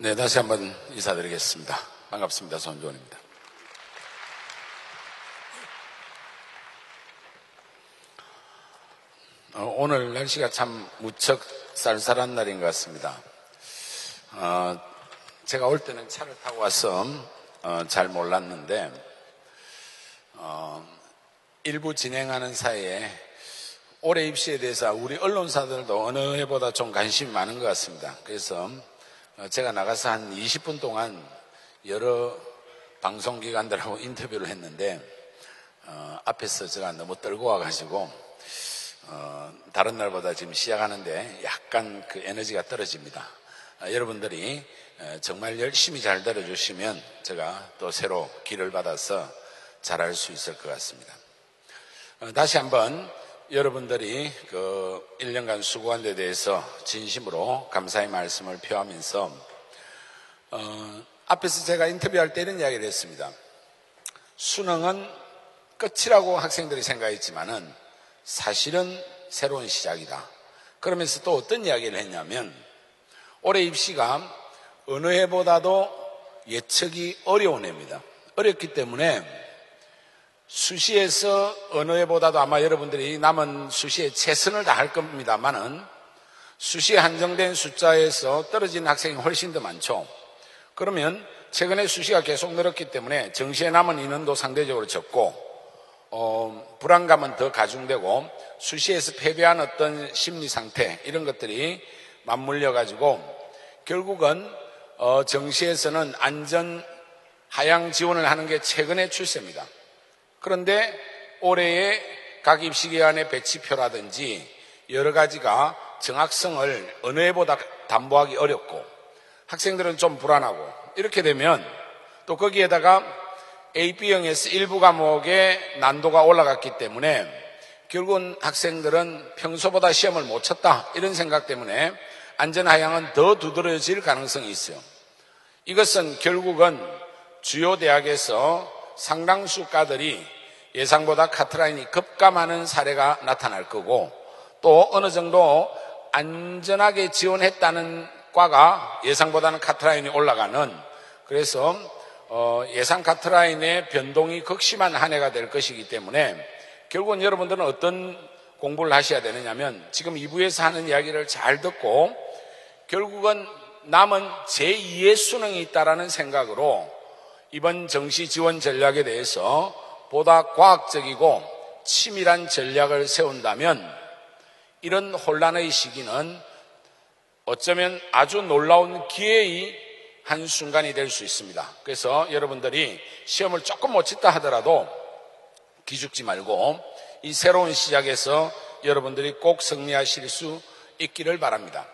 네, 다시 한번 인사드리겠습니다. 반갑습니다. 손주원입니다. 오늘 날씨가 참 무척 쌀쌀한 날인 것 같습니다. 제가 올 때는 차를 타고 와서 잘 몰랐는데 일부 진행하는 사이에 올해 입시에 대해서 우리 언론사들도 어느 해보다 좀 관심이 많은 것 같습니다. 그래서 제가 나가서 한 20분 동안 여러 방송기관들하고 인터뷰를 했는데 앞에서 제가 너무 떨고 와가지고 다른 날보다 지금 시작하는데 약간 그 에너지가 떨어집니다. 여러분들이 정말 열심히 잘 들어주시면 제가 또 새로 기를 받아서 잘할 수 있을 것 같습니다. 다시 한번 여러분들이 그 1년간 수고한 데 대해서 진심으로 감사의 말씀을 표하면서 앞에서 제가 인터뷰할 때 이런 이야기를 했습니다. 수능은 끝이라고 학생들이 생각했지만은 사실은 새로운 시작이다. 그러면서 또 어떤 이야기를 했냐면 올해 입시가 어느 해보다도 예측이 어려운 해입니다. 어렵기 때문에 수시에서 어느 해보다도 아마 여러분들이 남은 수시에 최선을 다할 겁니다만은 수시에 한정된 숫자에서 떨어진 학생이 훨씬 더 많죠. 그러면 최근에 수시가 계속 늘었기 때문에 정시에 남은 인원도 상대적으로 적고 불안감은 더 가중되고 수시에서 패배한 어떤 심리 상태 이런 것들이 맞물려 가지고 결국은 정시에서는 안전 하향 지원을 하는 게 최근의 추세입니다. 그런데 올해의 각 입시기관의 배치표라든지 여러 가지가 정확성을 어느 해보다 담보하기 어렵고 학생들은 좀 불안하고 이렇게 되면 또 거기에다가 AB형에서 일부 과목의 난도가 올라갔기 때문에 결국은 학생들은 평소보다 시험을 못 쳤다 이런 생각 때문에 안전하향은 더 두드러질 가능성이 있어요. 이것은 결국은 주요 대학에서 상당수 과들이 예상보다 카트라인이 급감하는 사례가 나타날 거고 또 어느 정도 안전하게 지원했다는 과가 예상보다는 카트라인이 올라가는 그래서 예상 카트라인의 변동이 극심한 한 해가 될 것이기 때문에 결국은 여러분들은 어떤 공부를 하셔야 되느냐면 지금 2부에서 하는 이야기를 잘 듣고 결국은 남은 제2의 수능이 있다라는 생각으로 이번 정시 지원 전략에 대해서 보다 과학적이고 치밀한 전략을 세운다면 이런 혼란의 시기는 어쩌면 아주 놀라운 기회의 한순간이 될 수 있습니다. 그래서 여러분들이 시험을 조금 못 쳤다 하더라도 기죽지 말고 이 새로운 시작에서 여러분들이 꼭 승리하실 수 있기를 바랍니다.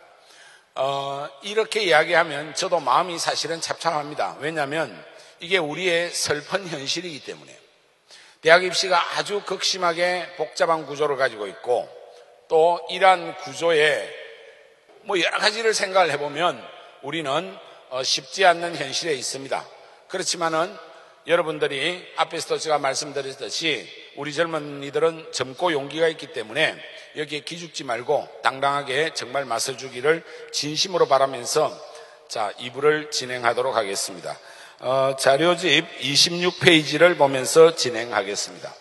이렇게 이야기하면 저도 마음이 사실은 잡잡합니다. 왜냐하면 이게 우리의 슬픈 현실이기 때문에 대학 입시가 아주 극심하게 복잡한 구조를 가지고 있고 또 이러한 구조에 여러 가지를 생각을 해보면 우리는 쉽지 않는 현실에 있습니다. 그렇지만은 여러분들이 앞에서도 제가 말씀드렸듯이 우리 젊은이들은 젊고 용기가 있기 때문에 여기에 기죽지 말고 당당하게 정말 맞서주기를 진심으로 바라면서 자 2부를 진행하도록 하겠습니다. 자료집 26페이지를 보면서 진행하겠습니다.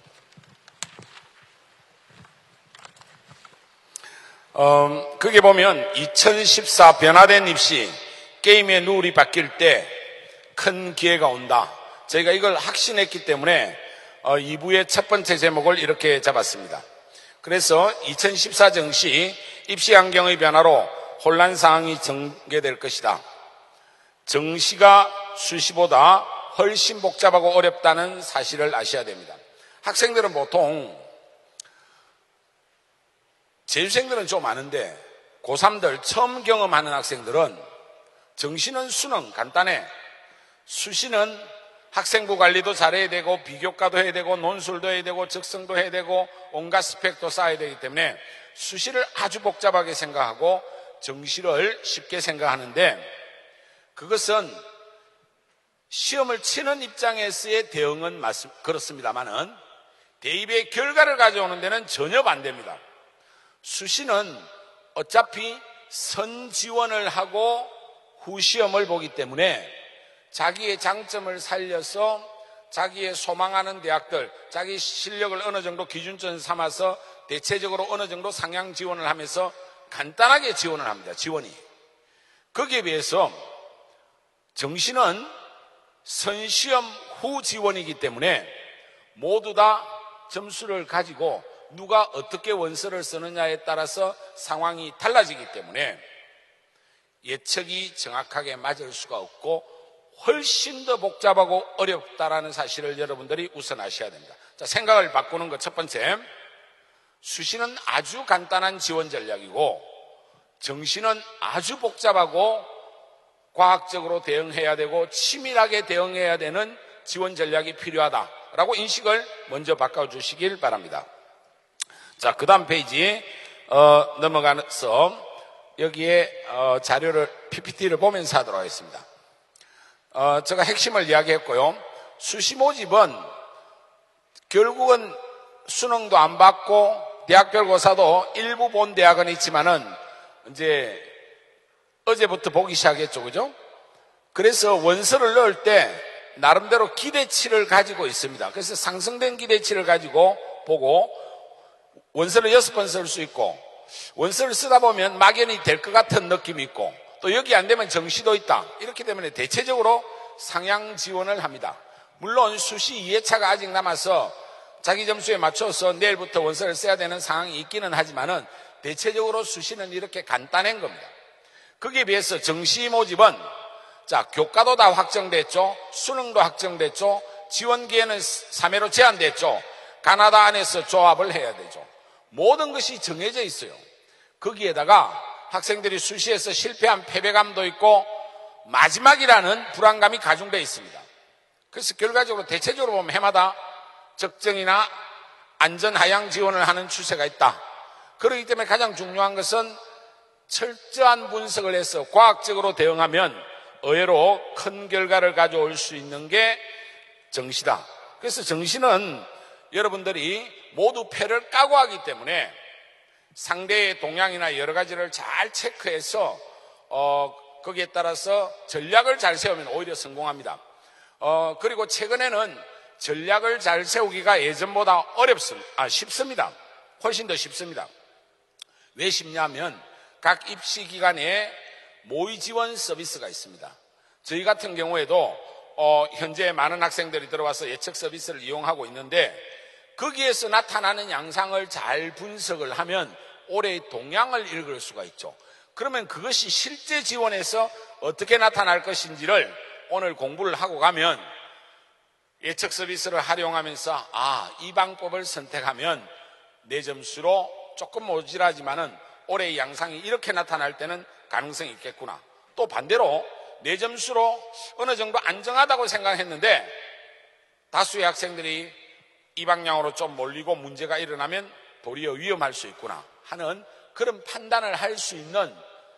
거기 보면 2014 변화된 입시 게임의 룰이 바뀔 때 큰 기회가 온다. 저희가 이걸 확신했기 때문에 2부의 첫 번째 제목을 이렇게 잡았습니다. 그래서 2014 정시 입시 환경의 변화로 혼란 상황이 전개될 것이다. 정시가 수시보다 훨씬 복잡하고 어렵다는 사실을 아셔야 됩니다. 학생들은 보통 재수생들은 좀 아는데 고3들 처음 경험하는 학생들은 정시는 수능 간단해. 수시는 학생부 관리도 잘해야 되고 비교과도 해야 되고 논술도 해야 되고 적성도 해야 되고 온갖 스펙도 쌓아야 되기 때문에 수시를 아주 복잡하게 생각하고 정시를 쉽게 생각하는데 그것은 시험을 치는 입장에서의 대응은 그렇습니다만은 대입의 결과를 가져오는 데는 전혀 반대입니다. 수시는 어차피 선지원을 하고 후시험을 보기 때문에 자기의 장점을 살려서 자기의 소망하는 대학들, 자기 실력을 어느 정도 기준점 삼아서 대체적으로 어느 정도 상향 지원을 하면서 간단하게 지원을 합니다. 지원이. 거기에 비해서 정시는 선시험 후 지원이기 때문에 모두 다 점수를 가지고 누가 어떻게 원서를 쓰느냐에 따라서 상황이 달라지기 때문에 예측이 정확하게 맞을 수가 없고 훨씬 더 복잡하고 어렵다라는 사실을 여러분들이 우선 아셔야 됩니다. 자, 생각을 바꾸는 것 첫 번째, 수시는 아주 간단한 지원 전략이고 정시는 아주 복잡하고 과학적으로 대응해야 되고 치밀하게 대응해야 되는 지원 전략이 필요하다라고 인식을 먼저 바꿔주시길 바랍니다. 자, 그 다음 페이지 넘어가서 여기에 자료를 PPT를 보면서 하도록 하겠습니다. 제가 핵심을 이야기했고요. 수시 모집은 결국은 수능도 안 받고 대학별고사도 일부 본 대학은 있지만은 이제 어제부터 보기 시작했죠, 그죠? 그래서 원서를 넣을 때 나름대로 기대치를 가지고 있습니다. 그래서 상승된 기대치를 가지고 보고 원서를 6번 쓸 수 있고 원서를 쓰다 보면 막연히 될 것 같은 느낌이 있고 또 여기 안 되면 정시도 있다. 이렇기 때문에 대체적으로 상향 지원을 합니다. 물론 수시 2회차가 아직 남아서 자기 점수에 맞춰서 내일부터 원서를 써야 되는 상황이 있기는 하지만은 대체적으로 수시는 이렇게 간단한 겁니다. 거기에 비해서 정시 모집은 자, 교과도 다 확정됐죠. 수능도 확정됐죠. 지원 기회는 3회로 제한됐죠. 가나다 안에서 조합을 해야 되죠. 모든 것이 정해져 있어요. 거기에다가 학생들이 수시에서 실패한 패배감도 있고 마지막이라는 불안감이 가중되어 있습니다. 그래서 결과적으로 대체적으로 보면 해마다 적정이나 안전하향 지원을 하는 추세가 있다. 그렇기 때문에 가장 중요한 것은 철저한 분석을 해서 과학적으로 대응하면 의외로 큰 결과를 가져올 수 있는 게 정시다. 그래서 정시는 여러분들이 모두 패를 까고 하기 때문에 상대의 동향이나 여러 가지를 잘 체크해서 거기에 따라서 전략을 잘 세우면 오히려 성공합니다. 그리고 최근에는 전략을 잘 세우기가 예전보다 쉽습니다. 훨씬 더 쉽습니다. 왜 쉽냐면 각 입시기관에 모의 지원 서비스가 있습니다. 저희 같은 경우에도 현재 많은 학생들이 들어와서 예측 서비스를 이용하고 있는데 거기에서 나타나는 양상을 잘 분석을 하면 올해의 동향을 읽을 수가 있죠. 그러면 그것이 실제 지원에서 어떻게 나타날 것인지를 오늘 공부를 하고 가면 예측 서비스를 활용하면서 이 방법을 선택하면 내 점수로 조금 모자라지만은 올해의 양상이 이렇게 나타날 때는 가능성이 있겠구나. 또 반대로 내 점수로 어느 정도 안정하다고 생각했는데 다수의 학생들이 이 방향으로 좀 몰리고 문제가 일어나면 도리어 위험할 수 있구나 하는 그런 판단을 할 수 있는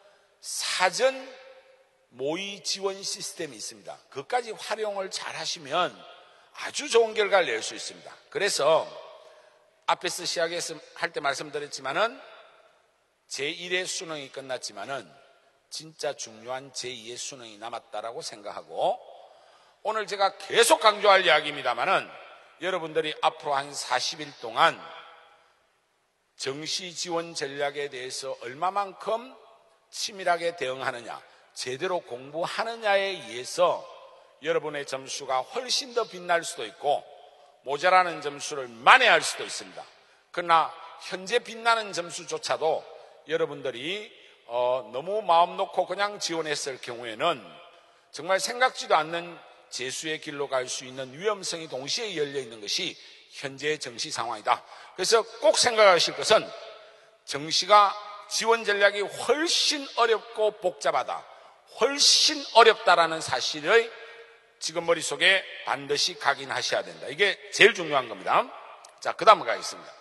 사전 모의 지원 시스템이 있습니다. 그것까지 활용을 잘 하시면 아주 좋은 결과를 낼 수 있습니다. 그래서 앞에서 시작해서 할 때 말씀드렸지만은 제1의 수능이 끝났지만은 진짜 중요한 제2의 수능이 남았다라고 생각하고 오늘 제가 계속 강조할 이야기입니다만은 여러분들이 앞으로 한 40일 동안 정시 지원 전략에 대해서 얼마만큼 치밀하게 대응하느냐, 제대로 공부하느냐에 의해서 여러분의 점수가 훨씬 더 빛날 수도 있고 모자라는 점수를 만회할 수도 있습니다. 그러나 현재 빛나는 점수조차도 여러분들이 너무 마음 놓고 그냥 지원했을 경우에는 정말 생각지도 않는 재수의 길로 갈 수 있는 위험성이 동시에 열려 있는 것이 현재의 정시 상황이다. 그래서 꼭 생각하실 것은 정시가 지원 전략이 훨씬 어렵고 복잡하다, 훨씬 어렵다라는 사실을 지금 머릿속에 반드시 각인하셔야 된다. 이게 제일 중요한 겁니다. 자, 그 다음 가겠습니다.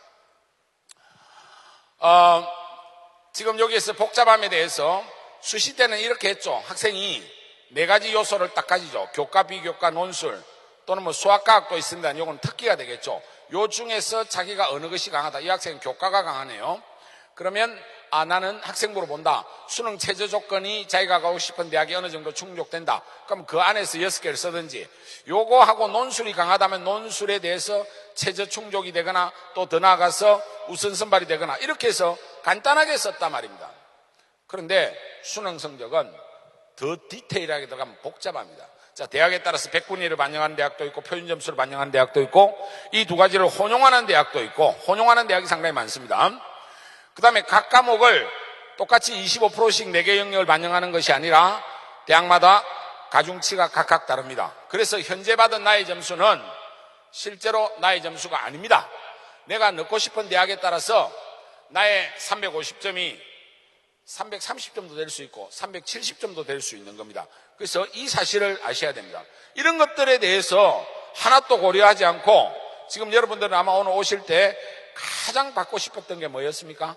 지금 여기에서 복잡함에 대해서 수시 때는 이렇게 했죠. 학생이 4가지 요소를 딱 가지죠. 교과, 비교과, 논술 또는 뭐 수학과학도 있습니다. 이건 특기가 되겠죠. 요 중에서 자기가 어느 것이 강하다. 이 학생은 교과가 강하네요. 그러면 나는 학생부로 본다. 수능 최저 조건이 자기가 가고 싶은 대학이 어느 정도 충족된다. 그럼 그 안에서 6개를 쓰든지, 요거하고 논술이 강하다면 논술에 대해서 최저 충족이 되거나 또 더 나아가서 우선 선발이 되거나 이렇게 해서 간단하게 썼단 말입니다. 그런데 수능 성적은 더 디테일하게 들어가면 복잡합니다. 자, 대학에 따라서 백분위를 반영하는 대학도 있고 표준 점수를 반영하는 대학도 있고 이 두 가지를 혼용하는 대학도 있고 혼용하는 대학이 상당히 많습니다. 그 다음에 각 과목을 똑같이 25%씩 4개 영역을 반영하는 것이 아니라 대학마다 가중치가 각각 다릅니다. 그래서 현재 받은 나의 점수는 실제로 나의 점수가 아닙니다. 내가 넣고 싶은 대학에 따라서 나의 350점이 330점도 될 수 있고 370점도 될 수 있는 겁니다. 그래서 이 사실을 아셔야 됩니다. 이런 것들에 대해서 하나도 고려하지 않고 지금 여러분들은 아마 오늘 오실 때 가장 받고 싶었던 게 뭐였습니까?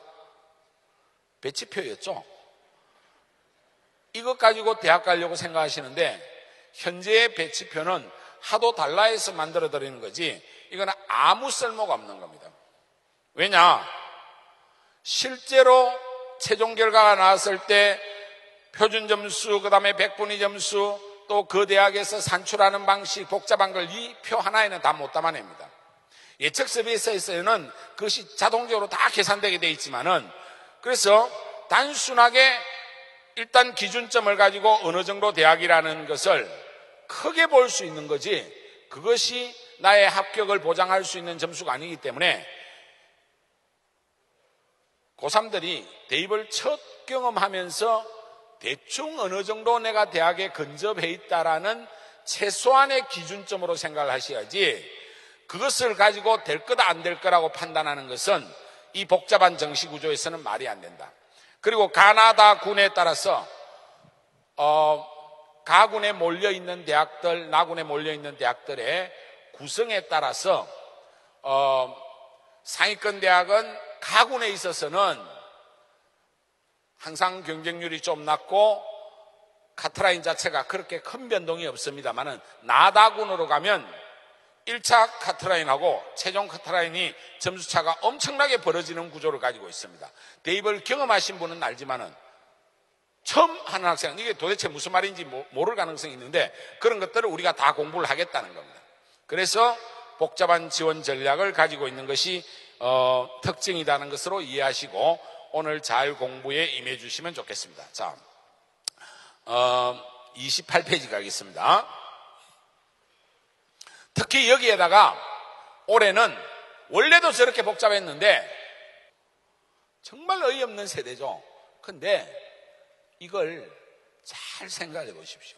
배치표였죠. 이것 가지고 대학 가려고 생각하시는데 현재의 배치표는 하도 달라해서 만들어드리는 거지 이거는 아무 쓸모가 없는 겁니다. 왜냐? 실제로 최종 결과가 나왔을 때 표준 점수, 그 다음에 백분위 점수, 또 그 대학에서 산출하는 방식, 복잡한 걸 이 표 하나에는 다 못 담아냅니다. 예측 서비스에서는 그것이 자동적으로 다 계산되게 돼 있지만은, 그래서 단순하게 일단 기준점을 가지고 어느 정도 대학이라는 것을 크게 볼 수 있는 거지, 그것이 나의 합격을 보장할 수 있는 점수가 아니기 때문에 고3들이 대입을 첫 경험하면서 대충 어느 정도 내가 대학에 근접해 있다라는 최소한의 기준점으로 생각을 하셔야지, 그것을 가지고 될 거다 안 될 거라고 판단하는 것은 이 복잡한 정시 구조에서는 말이 안 된다. 그리고 가나다 군에 따라서 가군에 몰려있는 대학들, 나군에 몰려있는 대학들의 구성에 따라서 상위권 대학은 가군에 있어서는 항상 경쟁률이 좀 낮고 카트라인 자체가 그렇게 큰 변동이 없습니다만은 나다군으로 가면 1차 카트라인하고 최종 카트라인이 점수차가 엄청나게 벌어지는 구조를 가지고 있습니다. 대입을 경험하신 분은 알지만은 처음 하는 학생은 이게 도대체 무슨 말인지 모를 가능성이 있는데 그런 것들을 우리가 다 공부를 하겠다는 겁니다. 그래서 복잡한 지원 전략을 가지고 있는 것이 특징이라는 것으로 이해하시고 오늘 잘 공부에 임해 주시면 좋겠습니다. 자, 28페이지 가겠습니다. 특히 여기에다가 올해는 원래도 저렇게 복잡했는데 정말 어이없는 세대죠. 근데 이걸 잘 생각해 보십시오.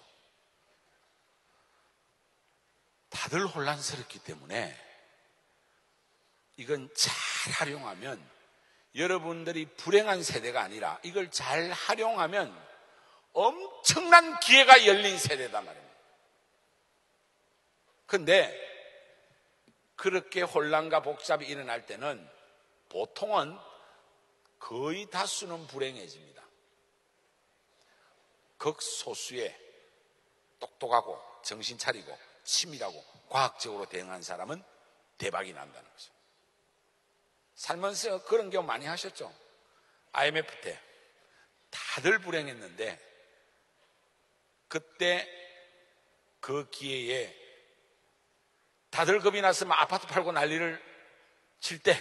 다들 혼란스럽기 때문에 이건 잘 활용하면 여러분들이 불행한 세대가 아니라 이걸 잘 활용하면 엄청난 기회가 열린 세대단 말입니다. 근데 그렇게 혼란과 복잡이 일어날 때는 보통은 거의 다수는 불행해집니다. 극소수의 똑똑하고 정신 차리고 치밀하고 과학적으로 대응한 사람은 대박이 난다는 거죠. 살면서 그런 경우 많이 하셨죠. IMF 때 다들 불행했는데 그때 그 기회에 다들 겁이 났으면 아파트 팔고 난리를 칠 때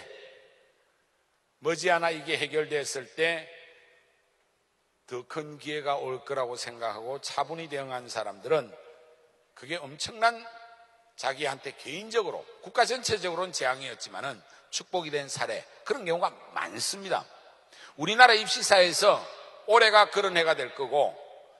머지않아 이게 해결됐을 때 더 큰 기회가 올 거라고 생각하고 차분히 대응한 사람들은 그게 엄청난 자기한테 개인적으로 국가 전체적으로는 재앙이었지만은 축복이 된 사례, 그런 경우가 많습니다. 우리나라 입시사에서 올해가 그런 해가 될 거고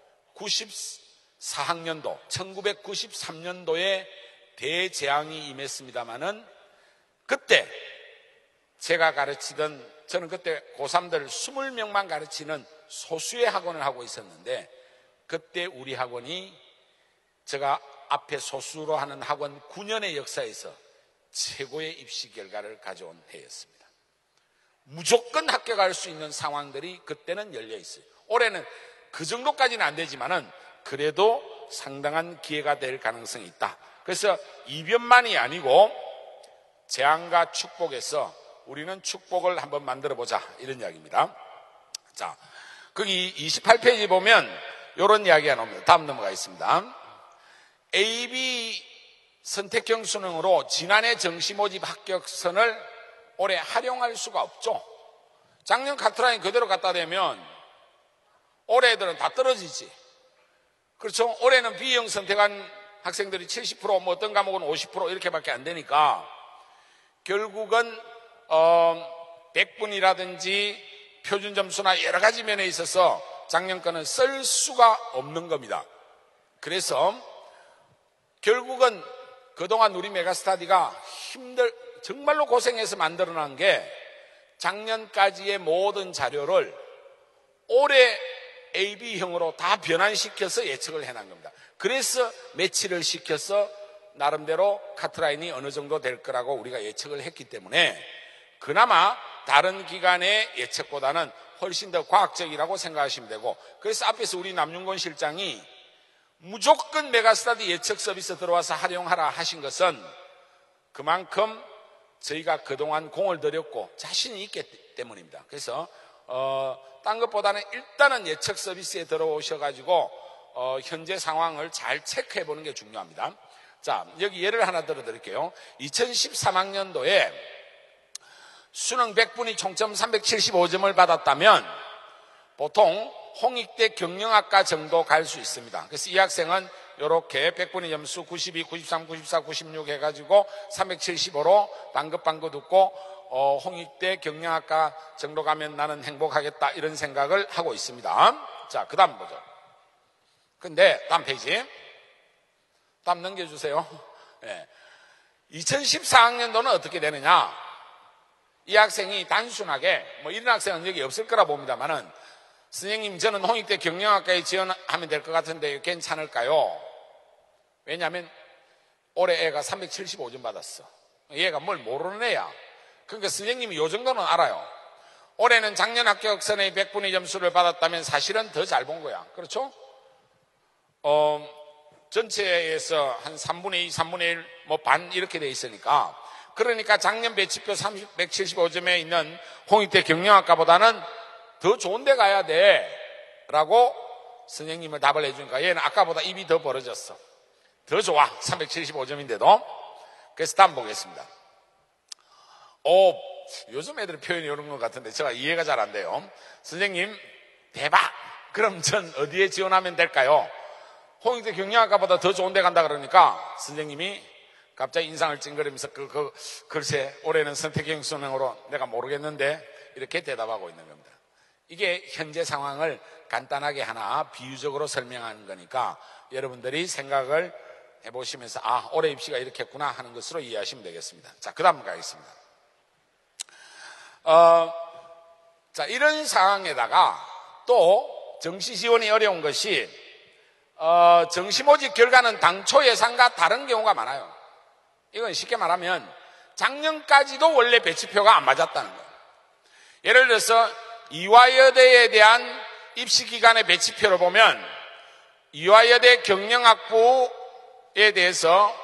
94학년도 1993년도에 대재앙이 임했습니다마는 그때 제가 가르치던, 저는 그때 고3들 20명만 가르치는 소수의 학원을 하고 있었는데 그때 우리 학원이 제가 앞에 소수로 하는 학원 9년의 역사에서 최고의 입시 결과를 가져온 해였습니다. 무조건 합격할 수 있는 상황들이 그때는 열려 있어요. 올해는 그 정도까지는 안 되지만은 그래도 상당한 기회가 될 가능성이 있다. 그래서 이변만이 아니고 재앙과 축복에서 우리는 축복을 한번 만들어 보자, 이런 이야기입니다. 자, 거기 28페이지 보면 이런 이야기가 나옵니다. 다음 넘어가겠습니다. AB 선택형 수능으로 지난해 정시 모집 합격선을 올해 활용할 수가 없죠. 작년 카트라인 그대로 갖다 대면 올해 애들은 다 떨어지지. 그렇죠? 올해는 B형 선택한 학생들이 70%, 뭐 어떤 과목은 50% 이렇게밖에 안 되니까 결국은 100분이라든지 표준 점수나 여러 가지 면에 있어서 작년 거는 쓸 수가 없는 겁니다. 그래서 결국은 그동안 우리 메가스터디가 정말로 고생해서 만들어낸 게 작년까지의 모든 자료를 올해 AB형으로 다 변환시켜서 예측을 해놓은 겁니다. 그래서 매치를 시켜서 나름대로 카트라인이 어느 정도 될 거라고 우리가 예측을 했기 때문에 그나마 다른 기관의 예측보다는 훨씬 더 과학적이라고 생각하시면 되고, 그래서 앞에서 우리 남윤건 실장이 무조건 메가스터디 예측 서비스 들어와서 활용하라 하신 것은 그만큼 저희가 그동안 공을 들였고 자신이 있기 때문입니다. 그래서 딴 것보다는 일단은 예측 서비스에 들어오셔가지고 현재 상황을 잘 체크해 보는 게 중요합니다. 자, 여기 예를 하나 들어드릴게요. 2013학년도에 수능 100분이 총점 375점을 받았다면 보통 홍익대 경영학과 정도 갈 수 있습니다. 그래서 이 학생은 이렇게 100분의 점수 92, 93, 94, 96 해가지고 375로 방긋방긋 웃고 홍익대 경영학과 정도 가면 나는 행복하겠다 이런 생각을 하고 있습니다. 자, 그 다음 보죠. 근데 다음 페이지 다음 넘겨주세요. 네. 2014학년도는 어떻게 되느냐, 이 학생이 단순하게 뭐 이런 학생은 여기 없을 거라 봅니다만은 선생님 저는 홍익대 경영학과에 지원하면 될 것 같은데 괜찮을까요? 왜냐하면 올해 애가 375점 받았어. 얘가 뭘 모르는 애야. 그러니까 선생님이 요 정도는 알아요. 올해는 작년 합격선의 100분의 점수를 받았다면 사실은 더 잘 본 거야. 그렇죠? 전체에서 한 3분의 2, 3분의 1, 뭐 반 이렇게 돼 있으니까, 그러니까 작년 배치표 175점에 있는 홍익대 경영학과보다는 더 좋은 데 가야 돼 라고 선생님을 답을 해주니까 얘는 아까보다 입이 더 벌어졌어. 더 좋아. 375점인데도. 그래서 다음 보겠습니다. 요즘 애들 표현이 이런 것 같은데 제가 이해가 잘 안 돼요. 선생님 대박. 그럼 전 어디에 지원하면 될까요? 홍익대 경영학과보다 더 좋은 데 간다 그러니까 선생님이 갑자기 인상을 찡그리면서 글쎄 올해는 선택형 수능으로 내가 모르겠는데 이렇게 대답하고 있는 겁니다. 이게 현재 상황을 간단하게 하나 비유적으로 설명하는 거니까 여러분들이 생각을 해보시면서 올해 입시가 이렇게 했구나 하는 것으로 이해하시면 되겠습니다. 자, 그 다음 가겠습니다. 자, 이런 상황에다가 또 정시 지원이 어려운 것이 정시 모집 결과는 당초 예상과 다른 경우가 많아요. 이건 쉽게 말하면 작년까지도 원래 배치표가 안 맞았다는 거예요. 예를 들어서 이화여대에 대한 입시기간의 배치표를 보면 이화여대 경영학부에 대해서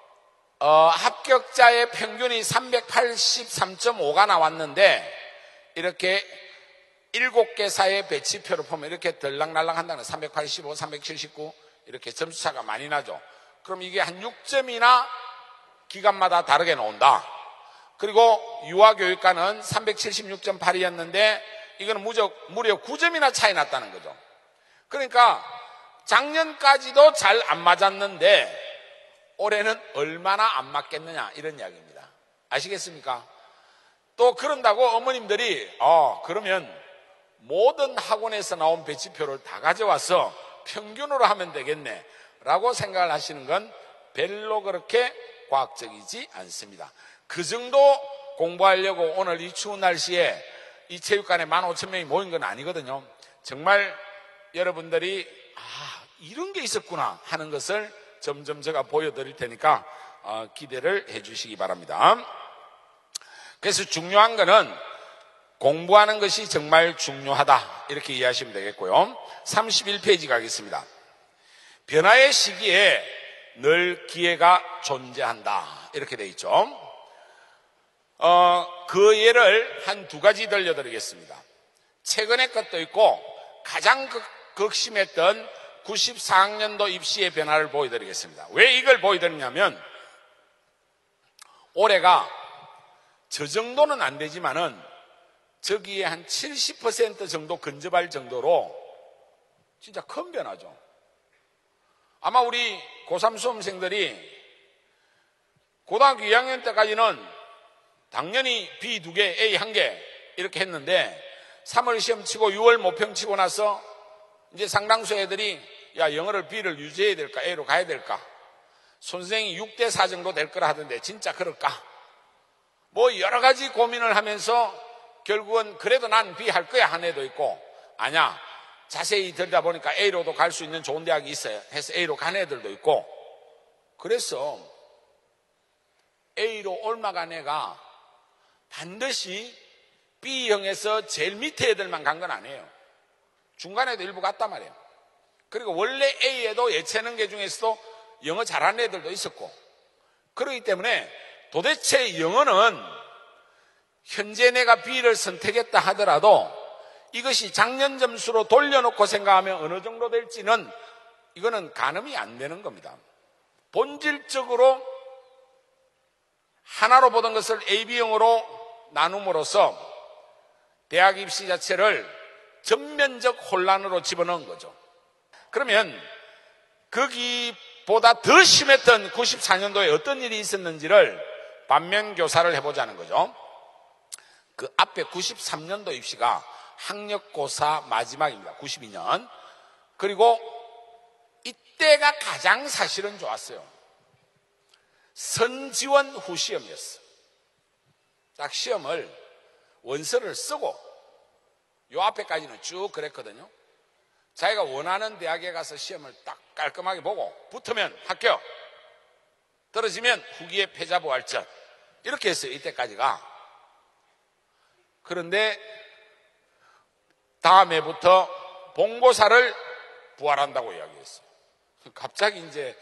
합격자의 평균이 383.5가 나왔는데 이렇게 7개사의 배치표를 보면 이렇게 들락날락 한다는 385, 379 이렇게 점수차가 많이 나죠. 그럼 이게 한 6점이나 기간마다 다르게 나온다. 그리고 유아교육과는 376.8이었는데 이거는 무려 9점이나 차이 났다는 거죠. 그러니까 작년까지도 잘 안 맞았는데 올해는 얼마나 안 맞겠느냐 이런 이야기입니다. 아시겠습니까? 또 그런다고 어머님들이 그러면 모든 학원에서 나온 배치표를 다 가져와서 평균으로 하면 되겠네 라고 생각을 하시는 건 별로 그렇게 과학적이지 않습니다. 그 정도 공부하려고 오늘 이 추운 날씨에 이 체육관에 15,000명이 모인 건 아니거든요. 정말 여러분들이 이런 게 있었구나 하는 것을 점점 제가 보여드릴 테니까 기대를 해 주시기 바랍니다. 그래서 중요한 거는 공부하는 것이 정말 중요하다 이렇게 이해하시면 되겠고요. 31페이지 가겠습니다. 변화의 시기에 늘 기회가 존재한다 이렇게 돼 있죠. 그 예를 한 두 가지 들려드리겠습니다. 최근의 것도 있고 가장 극심했던 94학년도 입시의 변화를 보여드리겠습니다. 왜 이걸 보여드리냐면 올해가 저 정도는 안 되지만은 저기에 한 70% 정도 근접할 정도로 진짜 큰 변화죠. 아마 우리 고3 수험생들이 고등학교 2학년 때까지는 당연히 B 2개, A 1개 이렇게 했는데 3월 시험 치고 6월 모평 치고 나서 이제 상당수 애들이 야, 영어를 B를 유지해야 될까? A로 가야 될까? 선생님이 6대 4 정도 될 거라 하던데 진짜 그럴까? 뭐 여러 가지 고민을 하면서 결국은 그래도 난 B 할 거야 한 애도 있고 아니야. 자세히 들여다보니까 A로도 갈 수 있는 좋은 대학이 있어요. 해서 A로 간 애들도 있고 그래서 A로 올라간 애가 반드시 B형에서 제일 밑에 애들만 간 건 아니에요. 중간에도 일부 갔단 말이에요. 그리고 원래 A에도 예체능계 중에서도 영어 잘하는 애들도 있었고 그렇기 때문에 도대체 영어는 현재 내가 B를 선택했다 하더라도 이것이 작년 점수로 돌려놓고 생각하면 어느 정도 될지는 이거는 가늠이 안 되는 겁니다. 본질적으로 하나로 보던 것을 A, B형으로 나눔으로써 대학 입시 자체를 전면적 혼란으로 집어넣은 거죠. 그러면 거기보다 더 심했던 94년도에 어떤 일이 있었는지를 반면교사를 해보자는 거죠. 그 앞에 93년도 입시가 학력고사 마지막입니다. 92년. 그리고 이때가 가장 사실은 좋았어요. 선지원 후시험이었어. 딱 시험을 원서를 쓰고 요 앞에까지는 쭉 그랬거든요. 자기가 원하는 대학에 가서 시험을 딱 깔끔하게 보고 붙으면 합격, 떨어지면 후기에 패자부활전 이렇게 했어요. 이때까지가. 그런데 다음 해부터 본고사를 부활한다고 이야기했어요. 갑자기 이제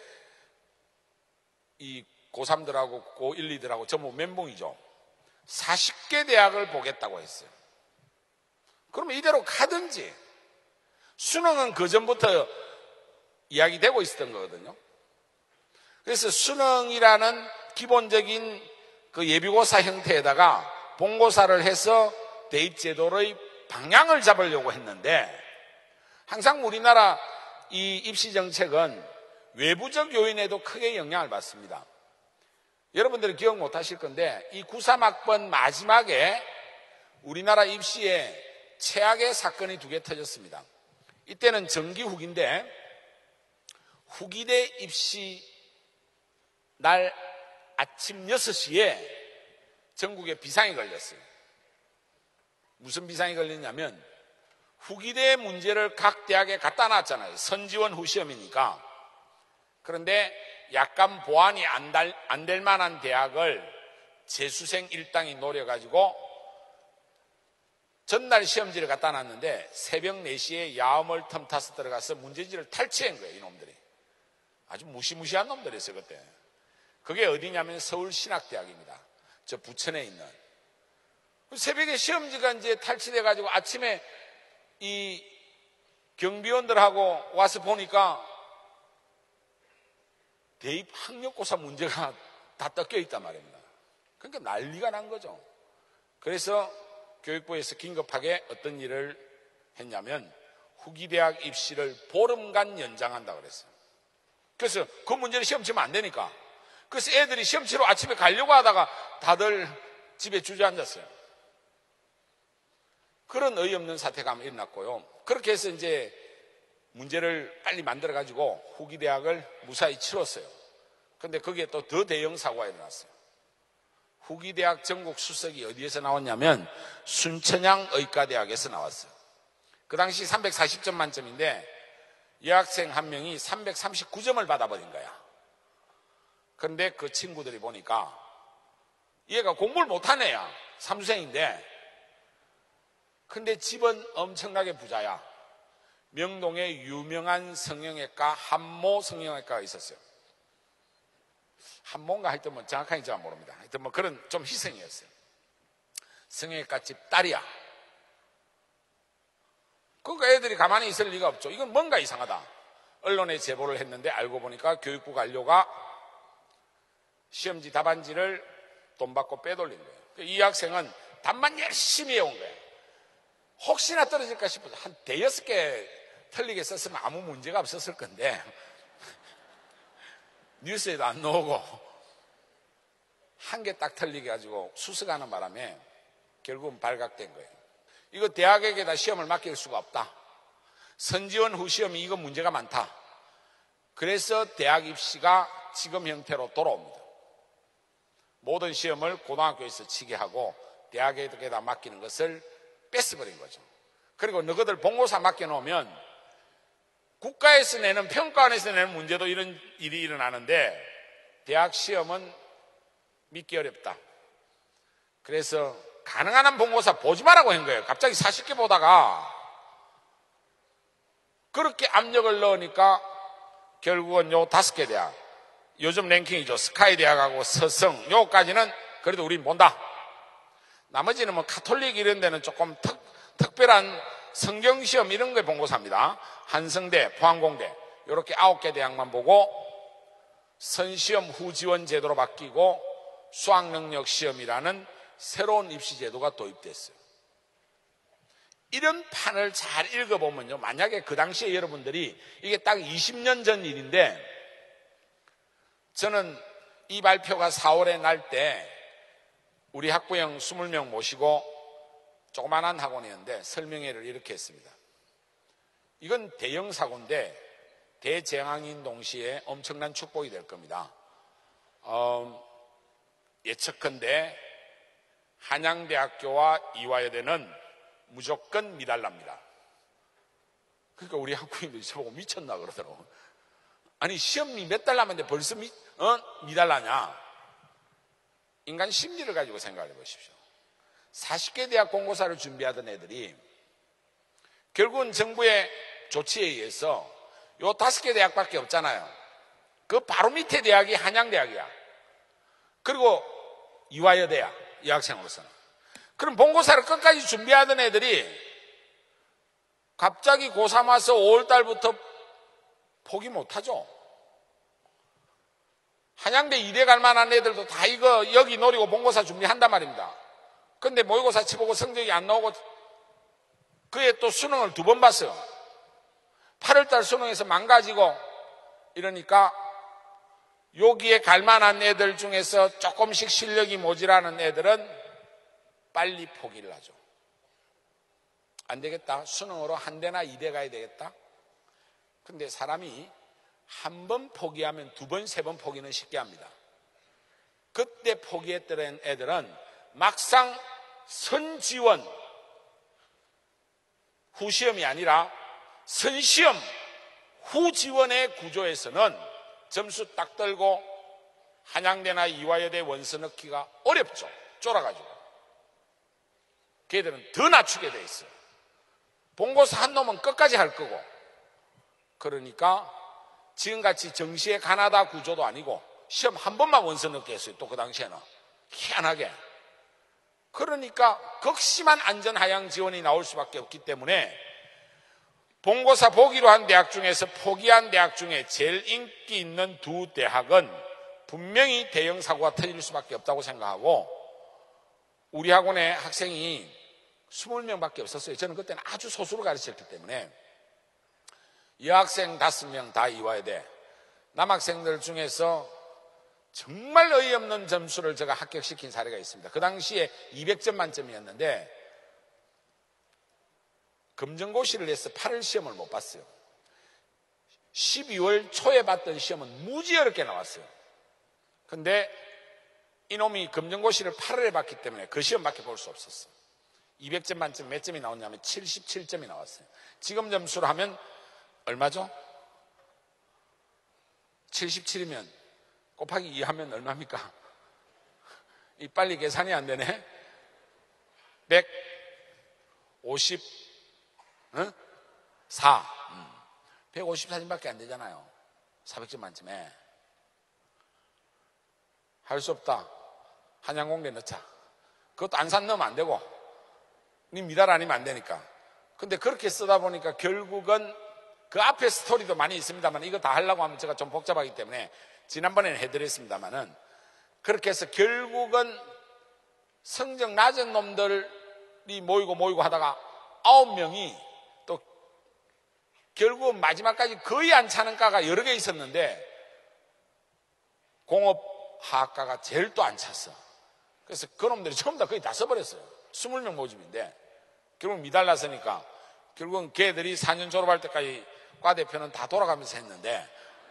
이 고3들하고 고1, 2들하고 전부 멘붕이죠. 40개 대학을 보겠다고 했어요. 그러면 이대로 가든지 수능은 그 전부터 이야기되고 있었던 거거든요. 그래서 수능이라는 기본적인 그 예비고사 형태에다가 본고사를 해서 대입제도의 방향을 잡으려고 했는데 항상 우리나라 이 입시정책은 외부적 요인에도 크게 영향을 받습니다. 여러분들이 기억 못 하실 건데 이 93학번 마지막에 우리나라 입시에 최악의 사건이 2개 터졌습니다. 이때는 정기 후기인데 후기대 입시 날 아침 6시에 전국에 비상이 걸렸어요. 무슨 비상이 걸렸냐면 후기대 문제를 각 대학에 갖다 놨잖아요. 선지원 후시험이니까. 그런데 약간 보안이 안 될 만한 대학을 재수생 일당이 노려가지고 전날 시험지를 갖다 놨는데 새벽 4시에 야음을 틈타서 들어가서 문제지를 탈취한 거예요. 이놈들이. 아주 무시무시한 놈들이었어요. 그때. 그게 어디냐면 서울신학대학입니다. 저 부천에 있는. 새벽에 시험지가 이제 탈취돼가지고 아침에 이 경비원들하고 와서 보니까 대입 학력고사 문제가 다 뜯겨 있단 말입니다. 그러니까 난리가 난 거죠. 그래서 교육부에서 긴급하게 어떤 일을 했냐면 후기대학 입시를 보름간 연장한다고 그랬어요. 그래서 그 문제를 시험 치면 안 되니까. 그래서 애들이 시험 치러 아침에 가려고 하다가 다들 집에 주저앉았어요. 그런 어이없는 사태가 일어났고요. 그렇게 해서 이제 문제를 빨리 만들어가지고 후기대학을 무사히 치렀어요. 그런데 거기에 또 더 대형 사고가 일어났어요. 후기대학 전국 수석이 어디에서 나왔냐면 순천향 의과대학에서 나왔어요. 그 당시 340점 만점인데 여학생 한 명이 339점을 받아버린 거야. 그런데 그 친구들이 보니까 얘가 공부를 못한 애야. 삼수생인데. 근데 집은 엄청나게 부자야. 명동에 유명한 성형외과 한모 성형외과가 있었어요. 한모인가 하여튼 뭐 정확하게 잘 모릅니다. 하여튼 뭐 그런 좀 희생이었어요. 성형외과 집 딸이야. 그러니까 애들이 가만히 있을 리가 없죠. 이건 뭔가 이상하다. 언론에 제보를 했는데 알고 보니까 교육부 관료가 시험지 답안지를 돈 받고 빼돌린 거예요. 이 학생은 답만 열심히 해온 거예요. 혹시나 떨어질까 싶어서 한 대여섯 개 틀리게 썼으면 아무 문제가 없었을 건데 뉴스에도 안 나오고 한 개 딱 틀리게 가지고 수습하는 바람에 결국은 발각된 거예요. 이거 대학에게다 시험을 맡길 수가 없다. 선지원 후 시험이 이거 문제가 많다. 그래서 대학 입시가 지금 형태로 돌아옵니다. 모든 시험을 고등학교에서 치게 하고 대학에다 맡기는 것을 뺏어버린 거죠. 그리고 너희들 본고사 맡겨놓으면 국가에서 내는 평가원에서 내는 문제도 이런 일이 일어나는데 대학 시험은 믿기 어렵다. 그래서 가능한 한 본고사 보지 말라고 한 거예요. 갑자기 40개 보다가 그렇게 압력을 넣으니까 결국은 요 5개 대학, 요즘 랭킹이죠. 스카이 대학하고 서성, 요까지는 그래도 우린 본다. 나머지는 뭐 카톨릭 이런 데는 조금 특별한 성경시험 이런 거에 본고사입니다. 한성대, 포항공대 이렇게 9개 대학만 보고 선시험 후 지원 제도로 바뀌고 수학능력 시험이라는 새로운 입시 제도가 도입됐어요. 이런 판을 잘 읽어보면요, 만약에 그 당시에 여러분들이 이게 딱 20년 전 일인데 저는 이 발표가 4월에 날 때 우리 학부형 20명 모시고 조그만한 학원이었는데 설명회를 이렇게 했습니다. 이건 대형 사고인데 대재앙인 동시에 엄청난 축복이 될 겁니다. 예측컨대 한양대학교와 이화여대는 무조건 미달납니다. 그러니까 우리 학부형들이 저보고 미쳤나 그러더라고요. 아니 시험이 몇 달 남았는데 벌써 미달나냐. 인간 심리를 가지고 생각해 보십시오. 40개 대학 공고사를 준비하던 애들이 결국은 정부의 조치에 의해서 요 5개 대학밖에 없잖아요. 그 바로 밑에 대학이 한양대학이야. 그리고 이화여대야, 이 학생으로서는. 그럼 본고사를 끝까지 준비하던 애들이 갑자기 고3 와서 5월달부터 포기 못하죠. 한양대 이대 갈 만한 애들도 다 이거 여기 노리고 본고사 준비한단 말입니다. 근데 모의고사 치보고 성적이 안 나오고 그에 또 수능을 2번 봤어요. 8월달 수능에서 망가지고 이러니까 여기에 갈 만한 애들 중에서 조금씩 실력이 모자라는 애들은 빨리 포기를 하죠. 안 되겠다. 수능으로 한 대나 2대 가야 되겠다. 근데 사람이 한 번 포기하면 2번, 3번 포기는 쉽게 합니다. 그때 포기했던 애들은 막상 선지원 후시험이 아니라 선시험 후지원의 구조에서는 점수 딱 들고 한양대나 이화여대 원서 넣기가 어렵죠. 쫄아가지고. 걔들은 더 낮추게 돼 있어요. 본고사 한 놈은 끝까지 할 거고. 그러니까 지금같이 정시의 가나다 구조도 아니고 시험 한 번만 원서 넣게 했어요. 또 그 당시에는. 희한하게. 그러니까 극심한 안전하향 지원이 나올 수밖에 없기 때문에 본고사 보기로 한 대학 중에서 포기한 대학 중에 제일 인기 있는 2 대학은 분명히 대형 사고가 터질 수밖에 없다고 생각하고 우리 학원에 학생이 20명밖에 없었어요. 저는 그때는 아주 소수로 가르쳤기 때문에 여학생 5명 다 이화여대, 남학생들 중에서 정말 어이없는 점수를 제가 합격시킨 사례가 있습니다. 그 당시에 200점 만점이었는데 검정고시를 해서 8월 시험을 못 봤어요. 12월 초에 봤던 시험은 무지 어렵게 나왔어요. 근데 이놈이 검정고시를 8월에 봤기 때문에 그 시험밖에 볼 수 없었어요. 200점 만점 몇 점이 나왔냐면 77점이 나왔어요. 지금 점수로 하면 얼마죠? 77이면 곱하기 2 하면 얼마입니까? 이 빨리 계산이 안 되네. 154. 154점밖에 안 되잖아요. 400점 만점에. 할 수 없다. 한양공대 넣자. 그것도 안산 넣으면 안 되고 니 미달 아니면 안 되니까. 근데 그렇게 쓰다 보니까 결국은 그 앞에 스토리도 많이 있습니다만 이거 다 하려고 하면 제가 좀 복잡하기 때문에 지난번에는 해드렸습니다만은 그렇게 해서 결국은 성적 낮은 놈들이 모이고 하다가 9명이 또 결국은 마지막까지 거의 안 차는 과가 여러 개 있었는데 공업화학과가 제일 또 안 찼어. 그래서 그놈들이 전부 다 거의 다 써버렸어요. 20명 모집인데 결국 미달났으니까 결국은 걔들이 4년 졸업할 때까지 과 대표는 다 돌아가면서 했는데,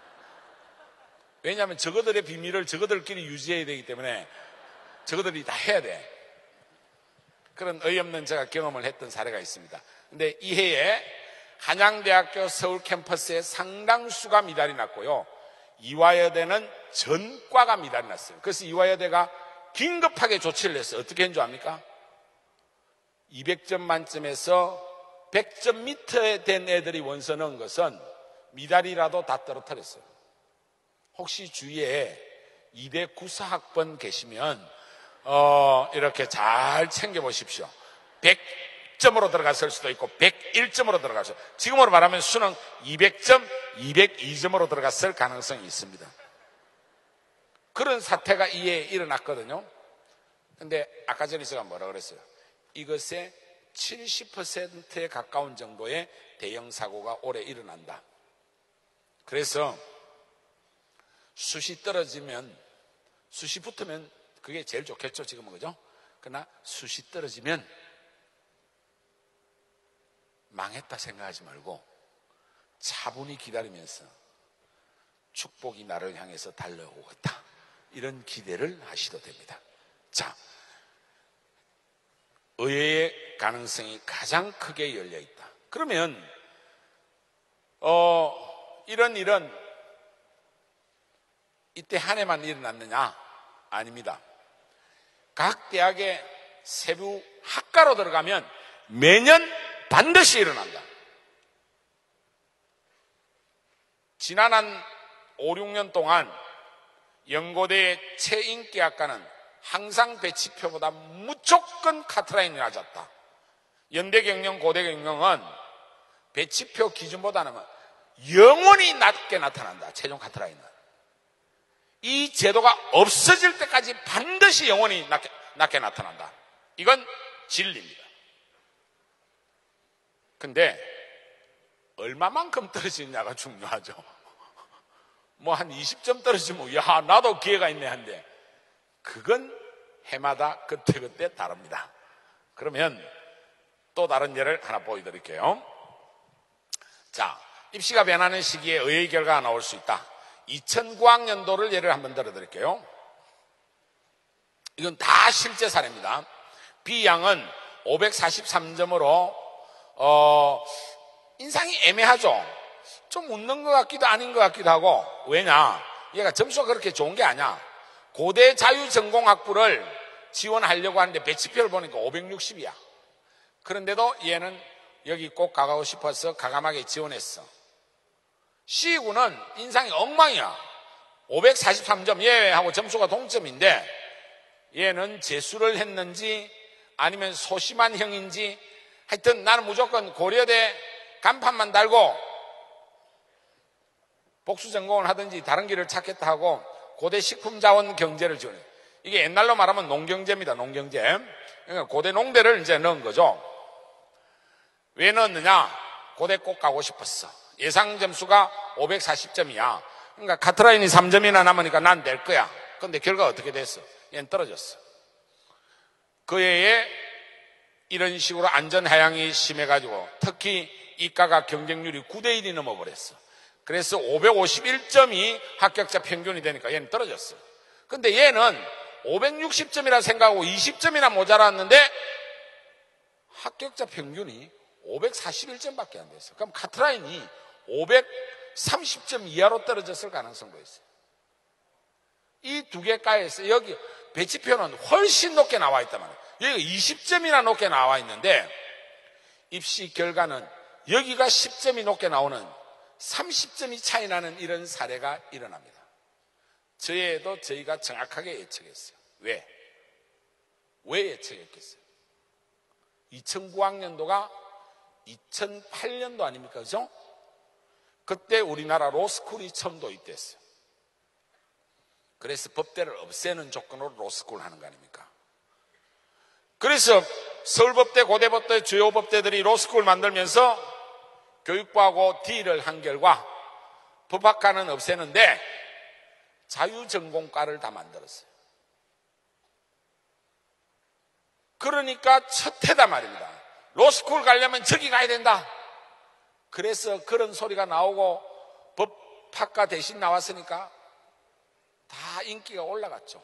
왜냐하면 저거들의 비밀을 저거들끼리 유지해야 되기 때문에 저거들이 다 해야 돼. 그런 어이없는 제가 경험을 했던 사례가 있습니다. 근데 이 해에 한양대학교 서울 캠퍼스에 상당수가 미달이 났고요, 이화여대는 전과가 미달이 났어요. 그래서 이화여대가 긴급하게 조치를 했어요. 어떻게 했는 줄 압니까? 200점 만점에서 100점 밑에 된 애들이 원서 넣은 것은 미달이라도 다 떨어뜨렸어요. 혹시 주위에 2대 구사학번 계시면 이렇게 잘 챙겨보십시오. 100점으로 들어갔을 수도 있고 101점으로 들어갔어요. 지금으로 말하면 수능 200점, 202점으로 들어갔을 가능성이 있습니다. 그런 사태가 이에 일어났거든요. 근데 아까 전에 제가 뭐라 그랬어요? 이것의 70%에 가까운 정도의 대형 사고가 올해 일어난다. 그래서 숱이 떨어지면, 숱이 붙으면 그게 제일 좋겠죠, 지금은. 그죠? 그러나 숱이 떨어지면 망했다 생각하지 말고 차분히 기다리면서 축복이 나를 향해서 달려오고 있다, 이런 기대를 하셔도 됩니다. 자, 의외의 가능성이 가장 크게 열려 있다. 그러면 이런 일은 이때 한 해만 일어났느냐? 아닙니다. 각 대학의 세부 학과로 들어가면 매년 반드시 일어난다. 지난 한 5, 6년 동안 연고대의 최인기 학과는 항상 배치표보다 무조건 카트라인이 낮았다. 연대경영, 고대경영은 배치표 기준보다는 영원히 낮게 나타난다. 최종 카트라인은. 이 제도가 없어질 때까지 반드시 영원히 낮게 나타난다. 이건 진리입니다. 근데 얼마만큼 떨어지느냐가 중요하죠. 뭐 한 20점 떨어지면 야, 나도 기회가 있네 한데, 그건 해마다 그때그때 다릅니다. 그러면 또 다른 예를 하나 보여드릴게요. 자, 입시가 변하는 시기에 의의 결과가 나올 수 있다. 2009학년도를 예를 한번 들어드릴게요. 이건 다 실제 사례입니다. B양은 543점으로 인상이 애매하죠. 좀 웃는 것 같기도 아닌 것 같기도 하고. 왜냐? 얘가 점수가 그렇게 좋은 게 아니야. 고대 자유전공학부를 지원하려고 하는데 배치표를 보니까 560이야. 그런데도 얘는 여기 꼭 가고 싶어서 가감하게 지원했어. C군은 인상이 엉망이야. 543점 얘하고 점수가 동점인데 얘는 재수를 했는지 아니면 소심한 형인지 하여튼 나는 무조건 고려대 간판만 달고 복수전공을 하든지 다른 길을 찾겠다 하고 고대 식품자원 경제를 지원해. 이게 옛날로 말하면 농경제입니다. 농경제. 그러니까 고대 농대를 이제 넣은 거죠. 왜 넣었느냐? 고대 꼭 가고 싶었어. 예상 점수가 540점이야. 그러니까 카트라인이 3점이나 남으니까 난 낼 거야. 그런데 결과가 어떻게 됐어? 얘는 떨어졌어. 그 해에 이런 식으로 안전하향이 심해가지고 특히 이과가 경쟁률이 9대1이 넘어버렸어. 그래서 551점이 합격자 평균이 되니까 얘는 떨어졌어. 근데 얘는 560점이라 생각하고 20점이나 모자랐는데 합격자 평균이 541점밖에 안 됐어. 그럼 카트라인이 530점 이하로 떨어졌을 가능성도 있어요. 이 두 개 과에서 여기 배치표는 훨씬 높게 나와 있단 말이에요. 여기가 20점이나 높게 나와 있는데 입시 결과는 여기가 10점이 높게 나오는 30점이 차이 나는 이런 사례가 일어납니다. 저에도 저희가 정확하게 예측했어요. 왜 예측했겠어요? 2009학년도가 2008년도 아닙니까? 그죠? 그때 우리나라 로스쿨이 처음 도입됐어요. 그래서 법대를 없애는 조건으로 로스쿨을 하는 거 아닙니까? 그래서 서울법대, 고대법대, 주요 법대들이 로스쿨을 만들면서 교육부하고 딜을 한 결과 법학과는 없애는데 자유전공과를 다 만들었어요. 그러니까 첫 해다 말입니다. 로스쿨 가려면 저기 가야 된다. 그래서 그런 소리가 나오고 법학과 대신 나왔으니까 다 인기가 올라갔죠.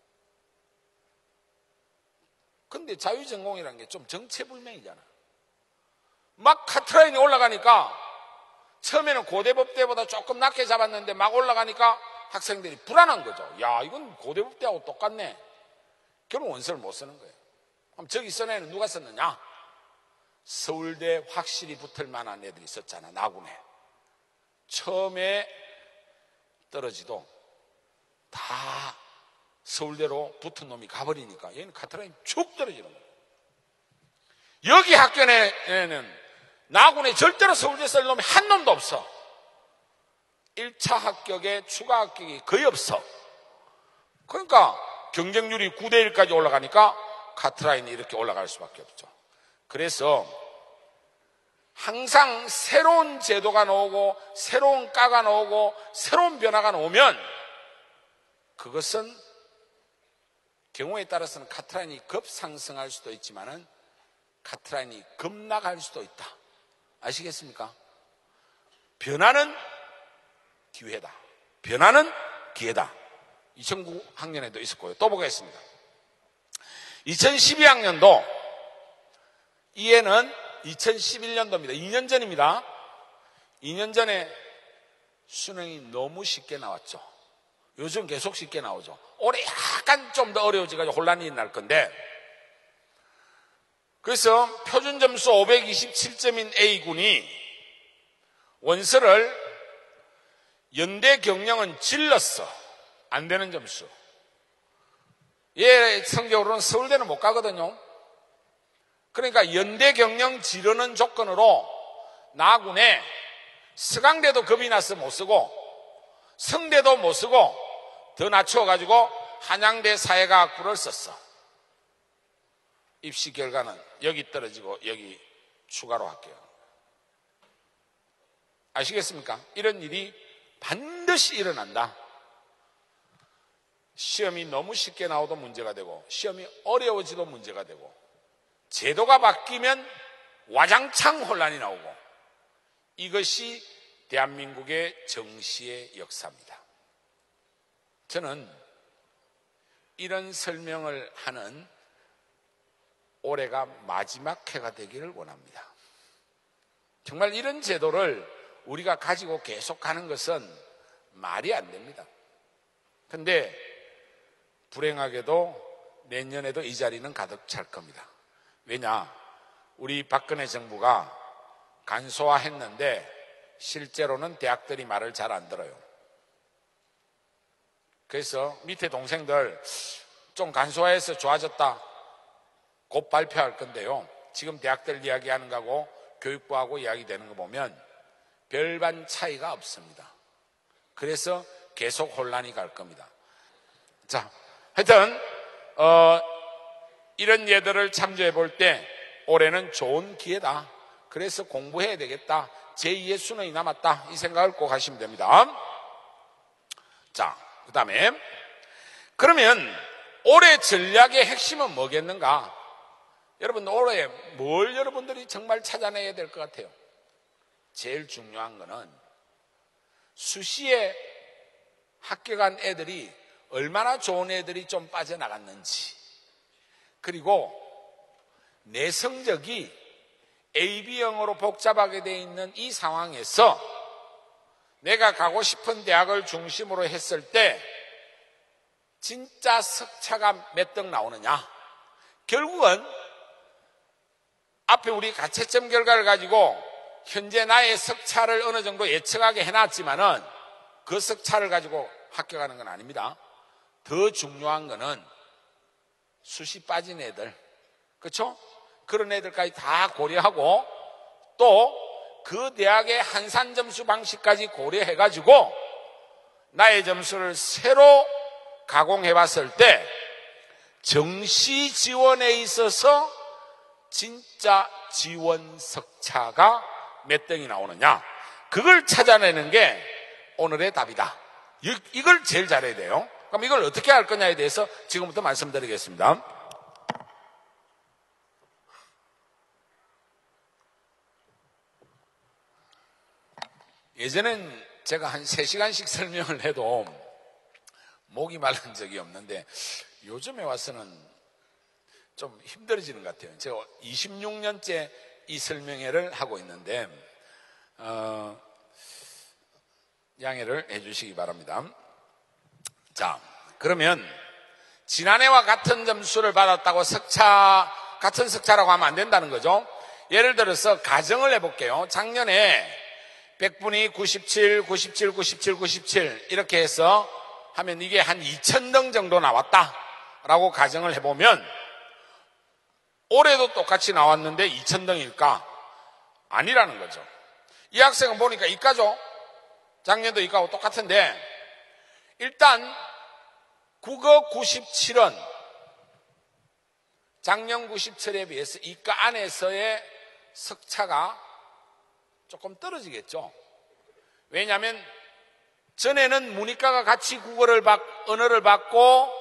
근데 자유전공이라는 게 좀 정체불명이잖아. 막 카트라인이 올라가니까 처음에는 고대법대보다 조금 낮게 잡았는데 막 올라가니까 학생들이 불안한 거죠. 야, 이건 고대법대하고 똑같네. 결국 원서를 못 쓰는 거예요. 그럼 저기 쓴 애는 누가 썼느냐? 서울대 확실히 붙을 만한 애들이 있었잖아, 나군에. 처음에 떨어지도 다 서울대로 붙은 놈이 가버리니까 얘는 카트라인 쭉 떨어지는 거예요. 여기 학교 내에는 나군에 절대로 서울대 쓸 놈이 한 놈도 없어. 1차 합격에 추가 합격이 거의 없어. 그러니까 경쟁률이 9대1까지 올라가니까 카트라인이 이렇게 올라갈 수밖에 없죠. 그래서 항상 새로운 제도가 나오고 새로운 과가 나오고 새로운 변화가 나오면 그것은 경우에 따라서는 카트라인이 급상승할 수도 있지만은 카트라인이 급락할 수도 있다. 아시겠습니까? 변화는 기회다. 변화는 기회다. 2009학년에도 있었고요. 또 보겠습니다. 2012학년도 이해는 2011년도입니다. 2년 전입니다. 2년 전에 수능이 너무 쉽게 나왔죠. 요즘 계속 쉽게 나오죠. 올해 약간 좀 더 어려워져가지고 혼란이 날 건데, 그래서 표준 점수 527점인 A군이 원서를 연대 경영은 질렀어. 안 되는 점수. 얘 성적으로는 서울대는 못 가거든요. 그러니까 연대 경영 지르는 조건으로 나군에 서강대도 겁이 나서 못 쓰고 성대도 못 쓰고 더 낮춰가지고 한양대 사회과학부를 썼어. 입시 결과는 여기 떨어지고 여기 추가로 할게요. 아시겠습니까? 이런 일이 반드시 일어난다. 시험이 너무 쉽게 나오도 문제가 되고 시험이 어려워지도 문제가 되고 제도가 바뀌면 와장창 혼란이 나오고 이것이 대한민국의 정시의 역사입니다. 저는 이런 설명을 하는 올해가 마지막 해가 되기를 원합니다. 정말 이런 제도를 우리가 가지고 계속 가는 것은 말이 안 됩니다. 그런데 불행하게도 내년에도 이 자리는 가득 찰 겁니다. 왜냐? 우리 박근혜 정부가 간소화했는데 실제로는 대학들이 말을 잘 안 들어요. 그래서 밑에 동생들 좀 간소화해서 좋아졌다 곧 발표할 건데요. 지금 대학들 이야기하는 거하고 교육부하고 이야기되는 거 보면 별반 차이가 없습니다. 그래서 계속 혼란이 갈 겁니다. 자, 하여튼 이런 예들을 참조해 볼 때 올해는 좋은 기회다. 그래서 공부해야 되겠다. 제2의 수능이 남았다. 이 생각을 꼭 하시면 됩니다. 자, 그 다음에 그러면 올해 전략의 핵심은 뭐겠는가? 여러분 올해 뭘 여러분들이 정말 찾아내야 될 것 같아요? 제일 중요한 거는 수시에 합격한 애들이 얼마나 좋은 애들이 좀 빠져나갔는지, 그리고 내 성적이 AB형으로 복잡하게 되어 있는 이 상황에서 내가 가고 싶은 대학을 중심으로 했을 때 진짜 석차가 몇 등 나오느냐. 결국은 앞에 우리 가채점 결과를 가지고 현재 나의 석차를 어느 정도 예측하게 해놨지만은 그 석차를 가지고 합격하는 건 아닙니다. 더 중요한 거는 수시 빠진 애들, 그렇죠? 그런 애들까지 다 고려하고 또 그 대학의 한산 점수 방식까지 고려해가지고 나의 점수를 새로 가공해 봤을 때 정시 지원에 있어서 진짜 지원 석차가 몇 등이 나오느냐, 그걸 찾아내는 게 오늘의 답이다. 이걸 제일 잘해야 돼요. 그럼 이걸 어떻게 할 거냐에 대해서 지금부터 말씀드리겠습니다. 예전엔 제가 한 3시간씩 설명을 해도 목이 마른 적이 없는데 요즘에 와서는 좀 힘들어지는 것 같아요. 제가 26년째 이 설명회를 하고 있는데 양해를 해주시기 바랍니다. 자, 그러면 지난해와 같은 점수를 받았다고 같은 석차라고 하면 안 된다는 거죠. 예를 들어서 가정을 해볼게요. 작년에 100분이 97, 97, 97, 97 이렇게 해서 하면 이게 한 2000등 정도 나왔다라고 가정을 해보면 올해도 똑같이 나왔는데 2000등일까? 아니라는 거죠. 이 학생은 보니까 이과죠. 작년도 이과하고 똑같은데 일단 국어 97은 작년 97에 비해서 이과 안에서의 석차가 조금 떨어지겠죠. 왜냐하면 전에는 문이과가 같이 언어를 받고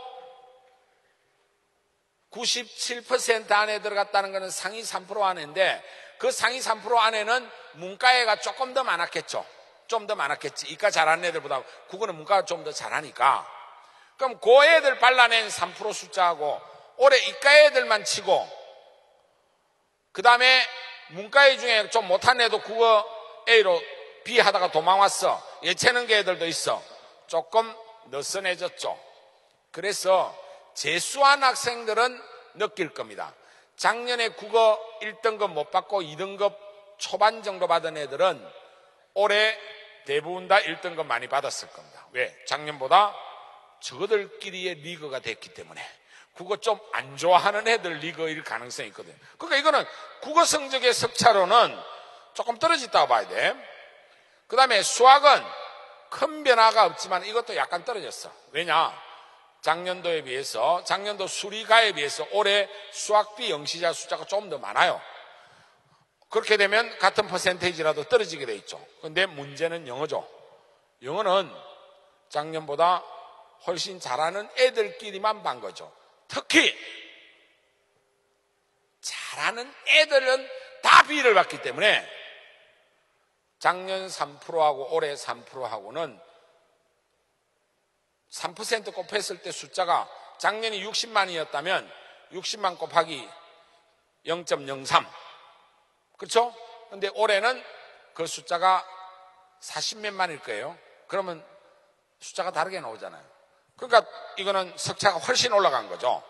97% 안에 들어갔다는 것은 상위 3% 안에인데 그 상위 3% 안에는 문과애가 조금 더 많았겠죠. 좀 더 많았겠지. 이과 잘하는 애들보다 국어는 문과가 좀 더 잘하니까. 그럼 그 애들 발라낸 3% 숫자하고 올해 이과 애들만 치고 그 다음에 문과애 중에 좀 못한 애도 국어 A로 B 하다가 도망왔어. 예체능계 애들도 있어. 조금 느슨해졌죠. 그래서 재수한 학생들은 느낄 겁니다. 작년에 국어 1등급 못 받고 2등급 초반 정도 받은 애들은 올해 대부분 다 1등급 많이 받았을 겁니다. 왜? 작년보다 저들끼리의 리그가 됐기 때문에. 국어 좀 안 좋아하는 애들 리그일 가능성이 있거든요. 그러니까 이거는 국어 성적의 석차로는 조금 떨어졌다고 봐야 돼. 그 다음에 수학은 큰 변화가 없지만 이것도 약간 떨어졌어. 왜냐? 작년도에 비해서, 작년도 수리가에 비해서 올해 수학비 영시자 숫자가 조금 더 많아요. 그렇게 되면 같은 퍼센테이지라도 떨어지게 돼 있죠. 그런데 문제는 영어죠. 영어는 작년보다 훨씬 잘하는 애들끼리만 반 거죠. 특히 잘하는 애들은 다 B를 받기 때문에 작년 3%하고 올해 3%하고는 3% 곱했을 때 숫자가 작년이 60만이었다면 60만 곱하기 0.03 그렇죠? 근데 올해는 그 숫자가 40몇만일 거예요. 그러면 숫자가 다르게 나오잖아요. 그러니까 이거는 석차가 훨씬 올라간 거죠.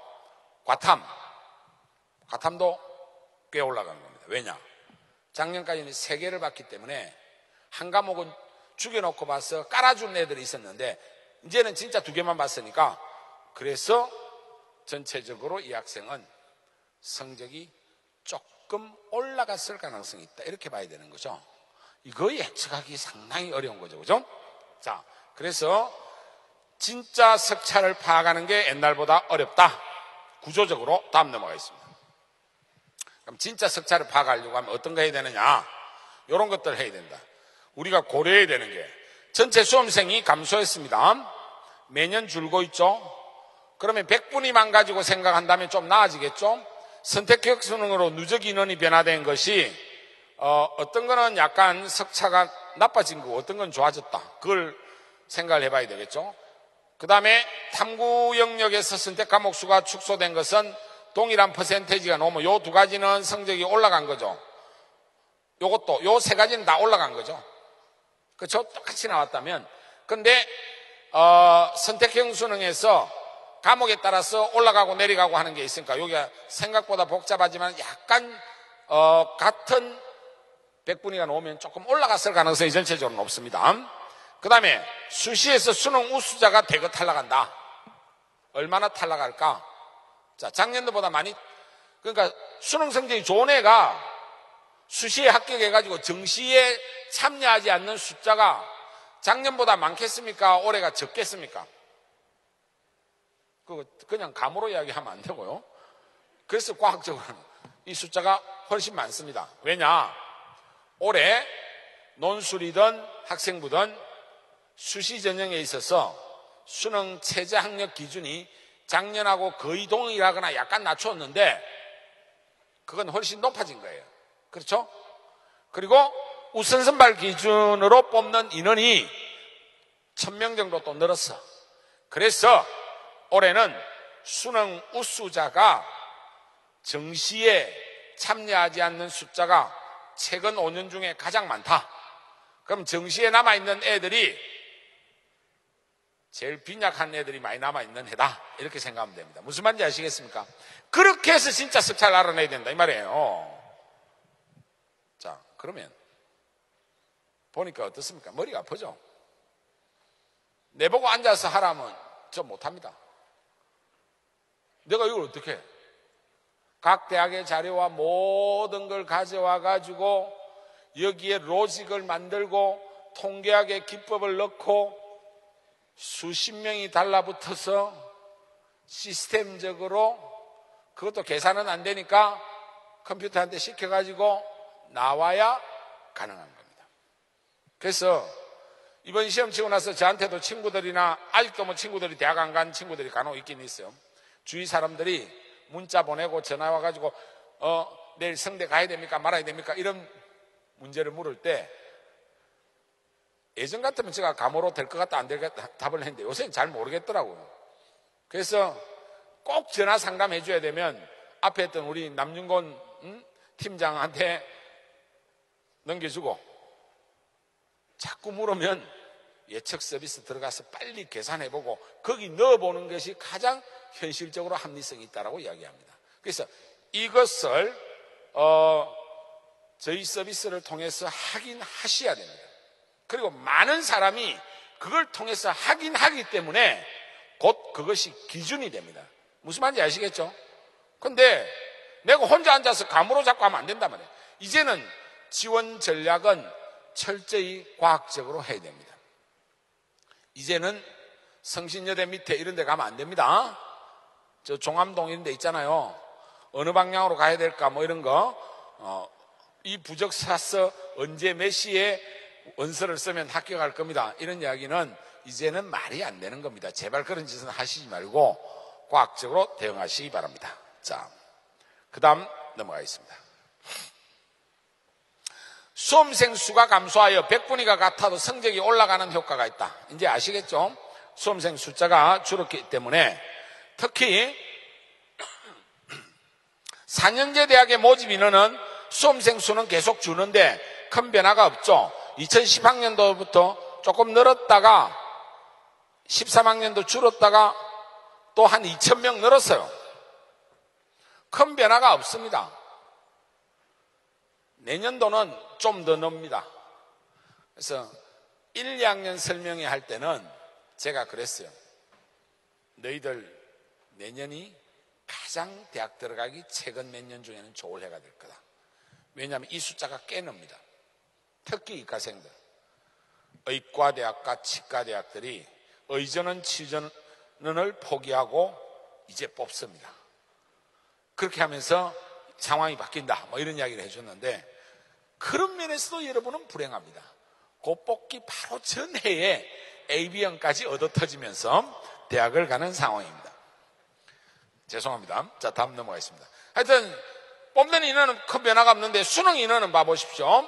과탐도 꽤 올라간 겁니다. 왜냐? 작년까지는 3개를 받기 때문에 한 과목은 죽여놓고 봐서 깔아준 애들이 있었는데 이제는 진짜 2개만 봤으니까 그래서 전체적으로 이 학생은 성적이 조금 올라갔을 가능성이 있다. 이렇게 봐야 되는 거죠. 이거 예측하기 상당히 어려운 거죠. 그죠? 자, 그래서 진짜 석차를 파악하는 게 옛날보다 어렵다. 구조적으로 다음 넘어가겠습니다. 그럼 진짜 석차를 파악하려고 하면 어떤 거 해야 되느냐? 이런 것들 해야 된다. 우리가 고려해야 되는 게 전체 수험생이 감소했습니다. 매년 줄고 있죠. 그러면 100분위만 가지고 생각한다면 좀 나아지겠죠. 선택형 수능으로 누적 인원이 변화된 것이 어떤 거는 약간 석차가 나빠진 거고 어떤 건 좋아졌다. 그걸 생각을 해봐야 되겠죠. 그 다음에 탐구 영역에서 선택 과목 수가 축소된 것은 동일한 퍼센테이지가 넘어 요 2가지는 성적이 올라간 거죠. 요것도 요 3가지는 다 올라간 거죠. 그렇죠? 똑같이 나왔다면. 근데 선택형 수능에서 과목에 따라서 올라가고 내려가고 하는 게 있으니까 여기가 생각보다 복잡하지만 약간 같은 100분위가 나오면 조금 올라갔을 가능성이 전체적으로 높습니다. 그 다음에 수시에서 수능 우수자가 대거 탈락한다. 얼마나 탈락할까? 자, 작년도보다 많이, 그러니까 수능 성적이 좋은 애가 수시에 합격해가지고 정시에 참여하지 않는 숫자가 작년보다 많겠습니까? 올해가 적겠습니까? 그거 그냥 감으로 이야기하면 안 되고요. 그래서 과학적으로는 이 숫자가 훨씬 많습니다. 왜냐? 올해 논술이든 학생부든 수시 전형에 있어서 수능 최저 학력 기준이 작년하고 거의 동일하거나 약간 낮췄는데 그건 훨씬 높아진 거예요. 그렇죠? 그리고 우선 선발 기준으로 뽑는 인원이 1000명 정도 또 늘었어. 그래서 올해는 수능 우수자가 정시에 참여하지 않는 숫자가 최근 5년 중에 가장 많다. 그럼 정시에 남아있는 애들이 제일 빈약한 애들이 많이 남아있는 해다. 이렇게 생각하면 됩니다. 무슨 말인지 아시겠습니까? 그렇게 해서 진짜 습차를 알아내야 된다 이 말이에요. 자, 그러면 보니까 어떻습니까? 머리가 아프죠? 내보고 앉아서 하라면 저 못합니다. 내가 이걸 어떻게 해? 각 대학의 자료와 모든 걸 가져와 가지고 여기에 로직을 만들고 통계학의 기법을 넣고 수십 명이 달라붙어서 시스템적으로 그것도 계산은 안 되니까 컴퓨터한테 시켜가지고 나와야 가능한 겁니다. 그래서 이번 시험 치고 나서 저한테도 친구들이나 아직도 뭐 친구들이 대학 안 간 친구들이 간혹 있긴 있어요. 주위 사람들이 문자 보내고 전화 와가지고 내일 성대 가야 됩니까 말아야 됩니까 이런 문제를 물을 때 예전 같으면 제가 감으로 될 것 같다 안 될 것 같다 답을 했는데 요새는 잘 모르겠더라고요. 그래서 꼭 전화 상담해 줘야 되면 앞에 했던 우리 남윤곤 팀장한테 넘겨주고 자꾸 물으면 예측 서비스 들어가서 빨리 계산해보고 거기 넣어보는 것이 가장 현실적으로 합리성이 있다고 이야기합니다. 그래서 이것을 저희 서비스를 통해서 확인하셔야 됩니다. 그리고 많은 사람이 그걸 통해서 확인하기 때문에 곧 그것이 기준이 됩니다. 무슨 말인지 아시겠죠? 근데 내가 혼자 앉아서 감으로 자꾸 하면 안 된단 말이에요. 이제는 지원 전략은 철저히 과학적으로 해야 됩니다. 이제는 성신여대 밑에 이런 데 가면 안 됩니다. 저 종암동 이런 데 있잖아요. 어느 방향으로 가야 될까 뭐 이런 거 이 부적사서 언제 몇 시에 원서를 쓰면 합격할 겁니다. 이런 이야기는 이제는 말이 안 되는 겁니다. 제발 그런 짓은 하시지 말고 과학적으로 대응하시기 바랍니다. 자, 그 다음 넘어가겠습니다. 수험생 수가 감소하여 100분위가 같아도 성적이 올라가는 효과가 있다. 이제 아시겠죠? 수험생 숫자가 줄었기 때문에 특히 4년제 대학의 모집 인원은 수험생 수는 계속 주는데 큰 변화가 없죠. 2010학년도부터 조금 늘었다가 13학년도 줄었다가 또 한 2,000명 늘었어요. 큰 변화가 없습니다. 내년도는 좀 더 늡니다. 그래서 1, 2학년 설명회 할 때는 제가 그랬어요. 너희들 내년이 가장 대학 들어가기 최근 몇 년 중에는 좋을 해가 될 거다. 왜냐하면 이 숫자가 꽤 늡니다. 특히 이과생들, 의과대학과 치과대학들이 의전은 치전을 포기하고 이제 뽑습니다. 그렇게 하면서 상황이 바뀐다 뭐 이런 이야기를 해줬는데 그런 면에서도 여러분은 불행합니다. 곧 뽑기 바로 전해에 AB형까지 얻어터지면서 대학을 가는 상황입니다. 죄송합니다. 자, 다음 넘어가겠습니다. 하여튼 뽑는 인원은 큰 변화가 없는데 수능 인원은 봐보십시오.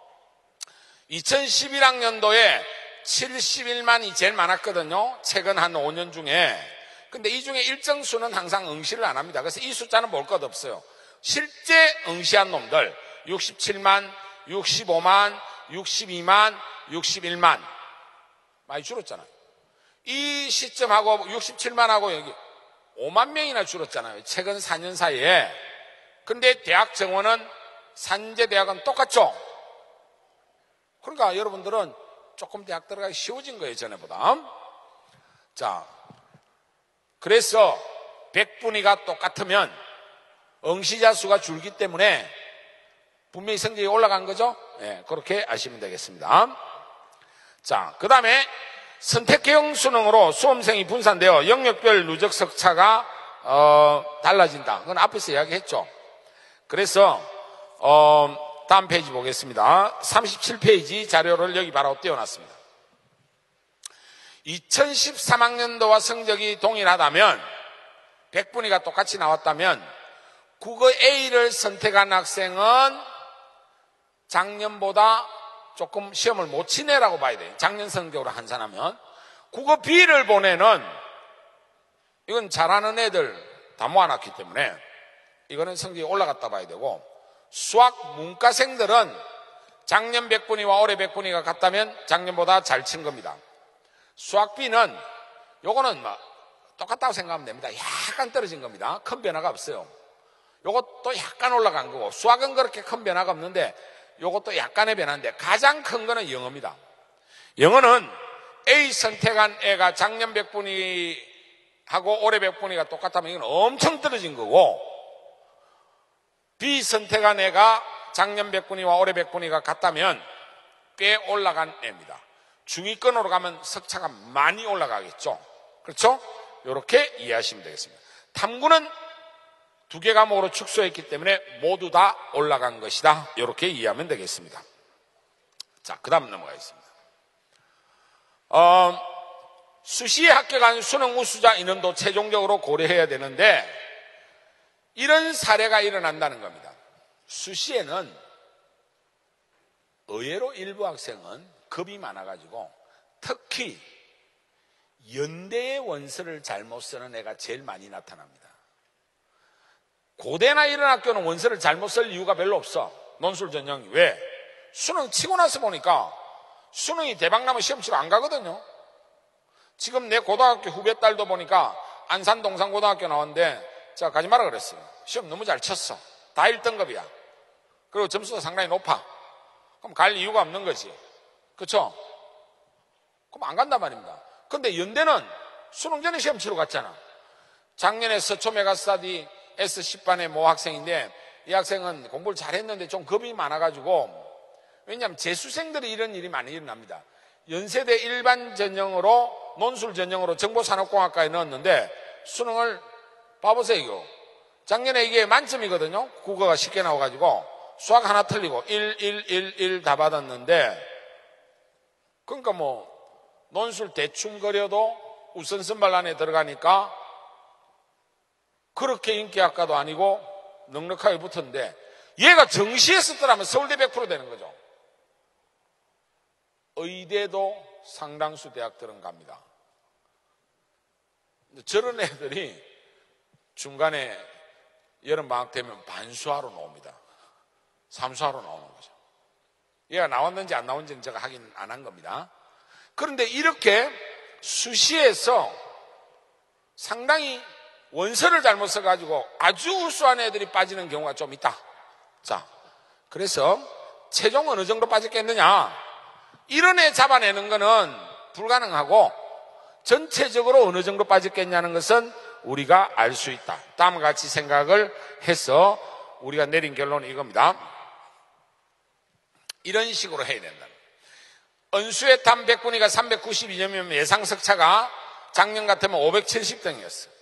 2011학년도에 71만이 제일 많았거든요. 최근 한 5년 중에. 근데 이 중에 일정 수는 항상 응시를 안 합니다. 그래서 이 숫자는 볼 것 없어요. 실제 응시한 놈들 67만, 65만, 62만, 61만 많이 줄었잖아요. 이 시점하고 67만하고 여기 5만 명이나 줄었잖아요. 최근 4년 사이에. 근데 대학 정원은 산재 대학은 똑같죠. 그러니까 여러분들은 조금 대학 들어가기 쉬워진 거예요, 전에보다. 자, 그래서 100분위가 똑같으면 응시자 수가 줄기 때문에 분명히 성적이 올라간 거죠? 예, 그렇게 아시면 되겠습니다. 자, 그 다음에 선택형 수능으로 수험생이 분산되어 영역별 누적 석차가 달라진다. 그건 앞에서 이야기했죠. 그래서 다음 페이지 보겠습니다. 37페이지 자료를 여기 바로 띄워놨습니다. 2013학년도와 성적이 동일하다면 100분위가 똑같이 나왔다면 국어 A를 선택한 학생은 작년보다 조금 시험을 못 치네라고 봐야 돼요. 작년 성적으로 환산하면. 국어 B를 보내는 이건 잘하는 애들 다 모아놨기 때문에 이거는 성적이 올라갔다 봐야 되고, 수학 문과생들은 작년 100분위와 올해 100분위가 같다면 작년보다 잘 친 겁니다. 수학 B는 요거는 똑같다고 생각하면 됩니다. 약간 떨어진 겁니다. 큰 변화가 없어요. 요것도 약간 올라간 거고, 수학은 그렇게 큰 변화가 없는데 요것도 약간의 변화인데 가장 큰 거는 영어입니다. 영어는 A 선택한 애가 작년 100분위하고 올해 100분위가 똑같다면 이건 엄청 떨어진 거고, B 선택한 애가 작년 100분위와 올해 100분위가 같다면 꽤 올라간 애입니다. 중위권으로 가면 석차가 많이 올라가겠죠. 그렇죠? 이렇게 이해하시면 되겠습니다. 탐구는 두 개 과목으로 축소했기 때문에 모두 다 올라간 것이다. 이렇게 이해하면 되겠습니다. 자, 그 다음 넘어가겠습니다. 수시에 합격한 수능 우수자 인원도 최종적으로 고려해야 되는데 이런 사례가 일어난다는 겁니다. 수시에는 의외로 일부 학생은 겁이 많아가지고 특히 연대의 원서를 잘못 쓰는 애가 제일 많이 나타납니다. 고대나 이런 학교는 원서를 잘못 쓸 이유가 별로 없어. 논술 전형이. 왜? 수능 치고 나서 보니까 수능이 대박나면 시험 치러 안 가거든요. 지금 내 고등학교 후배 딸도 보니까 안산 동산고등학교 나왔는데 제가 가지 마라 그랬어요. 시험 너무 잘 쳤어. 다 1등급이야. 그리고 점수도 상당히 높아. 그럼 갈 이유가 없는 거지. 그렇죠? 그럼 안 간단 말입니다. 근데 연대는 수능 전에 시험 치러 갔잖아. 작년에 서초 메가스터디 S10반의 모 학생인데 이 학생은 공부를 잘했는데 좀 겁이 많아가지고, 왜냐하면 재수생들이 이런 일이 많이 일어납니다. 연세대 일반 전형으로 논술 전형으로 정보산업공학과에 넣었는데 수능을 봐보세요. 이거 작년에 이게 만점이거든요. 국어가 쉽게 나와가지고 수학 하나 틀리고 1 다 받았는데, 그러니까 논술 대충 그려도 우선 선발 안에 들어가니까 그렇게 인기학과도 아니고 넉넉하게 붙었는데 얘가 정시에 썼더라면 서울대 100% 되는 거죠. 의대도 상당수 대학들은 갑니다. 저런 애들이 중간에 여름방학 되면 반수하러 나옵니다. 삼수하러 나오는 거죠. 얘가 나왔는지 안 나왔는지는 제가 확인 안 한 겁니다. 그런데 이렇게 수시에서 상당히 원서를 잘못 써가지고 아주 우수한 애들이 빠지는 경우가 좀 있다. 자, 그래서 최종 어느 정도 빠졌겠느냐, 이런 애 잡아내는 거는 불가능하고 전체적으로 어느 정도 빠졌겠냐는 것은 우리가 알 수 있다. 다음과 같이 생각을 해서 우리가 내린 결론은 이겁니다. 이런 식으로 해야 된다. 은수의 탐 100분위가 392점이면 예상 석차가 작년 같으면 570등이었어요.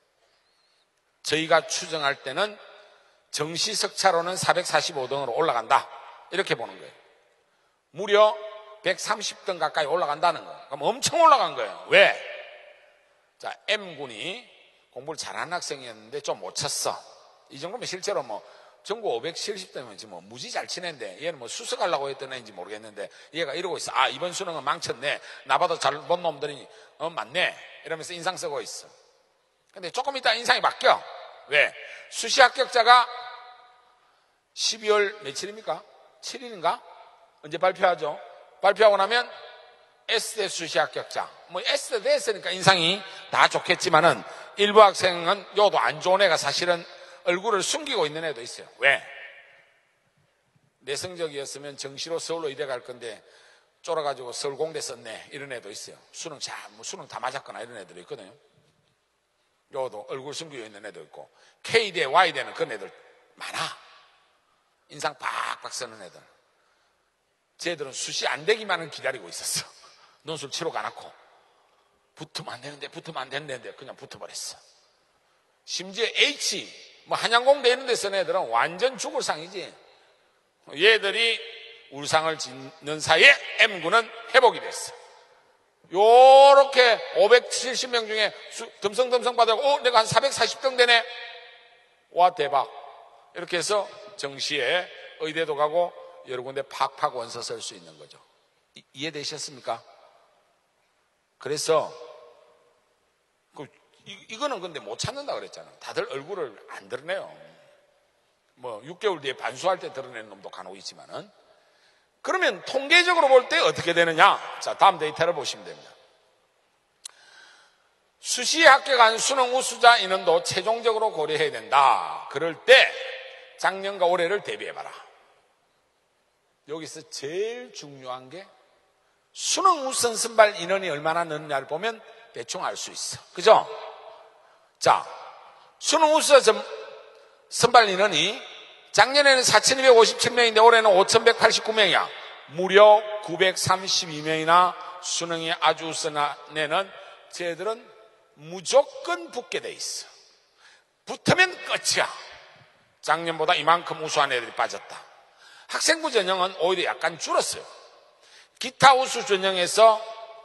저희가 추정할 때는 정시 석차로는 445등으로 올라간다. 이렇게 보는 거예요. 무려 130등 가까이 올라간다는 거예요. 그럼 엄청 올라간 거예요. 왜? 자, M군이 공부를 잘하는 학생이었는데 좀 못 쳤어. 이 정도면 실제로 전국 570등이면 지금 무지 잘 치는데 얘는 수석하려고 했던 애인지 모르겠는데 얘가 이러고 있어. 아, 이번 수능은 망쳤네. 나보다 잘 본 놈들이 맞네. 이러면서 인상 쓰고 있어. 근데 조금 있다 인상이 바뀌어. 왜? 수시 합격자가 12월 며칠입니까? 7일인가? 언제 발표하죠? 발표하고 나면 S대 수시 합격자. S대 했으니까 인상이 다 좋겠지만은 일부 학생은 요도 안 좋은 애가 사실은 얼굴을 숨기고 있는 애도 있어요. 왜? 내 성적이었으면 정시로 서울로 의대 갈 건데 쫄아가지고 서울공대 썼네. 이런 애도 있어요. 수능 다 맞았거나 이런 애들이 있거든요. 요도 얼굴 숨기고 있는 애도 있고, K대, Y대는 그런 애들 많아. 인상 팍팍 쓰는 애들. 쟤들은 수시 안 되기만은 기다리고 있었어. 논술 치러 가놓고. 붙으면 안 되는데 그냥 붙어버렸어. 심지어 H, 한양공대 이런 데 쓰는 애들은 완전 죽을 상이지. 얘들이 울상을 짓는 사이에 M군은 회복이 됐어. 요렇게 570명 중에 덤성덤성 받아고, 내가 한 440등 되네. 와, 대박. 이렇게 해서 정시에 의대도 가고 여러 군데 팍팍 원서 쓸 수 있는 거죠. 이해되셨습니까? 그래서 이거는 근데 못 찾는다 그랬잖아. 다들 얼굴을 안 드러내요. 6개월 뒤에 반수할 때 드러내는 놈도 간혹 있지만은. 그러면 통계적으로 볼 때 어떻게 되느냐? 자, 다음 데이터를 보시면 됩니다. 수시에 합격한 수능 우수자 인원도 최종적으로 고려해야 된다. 그럴 때 작년과 올해를 대비해봐라. 여기서 제일 중요한 게 수능 우선 선발 인원이 얼마나 늘느냐를 보면 대충 알 수 있어. 그죠? 자, 수능 우수자 선발 인원이 작년에는 4,257명인데 올해는 5,189명이야. 무려 932명이나 수능이 아주 우선에는 쟤들은 무조건 붙게 돼 있어. 붙으면 끝이야. 작년보다 이만큼 우수한 애들이 빠졌다. 학생부 전형은 오히려 약간 줄었어요. 기타 우수 전형이요.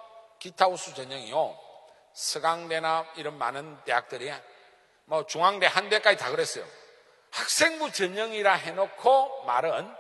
서강대나 이런 많은 대학들이 중앙대, 한대까지 다 그랬어요. 학생부 전형이라 해놓고 말은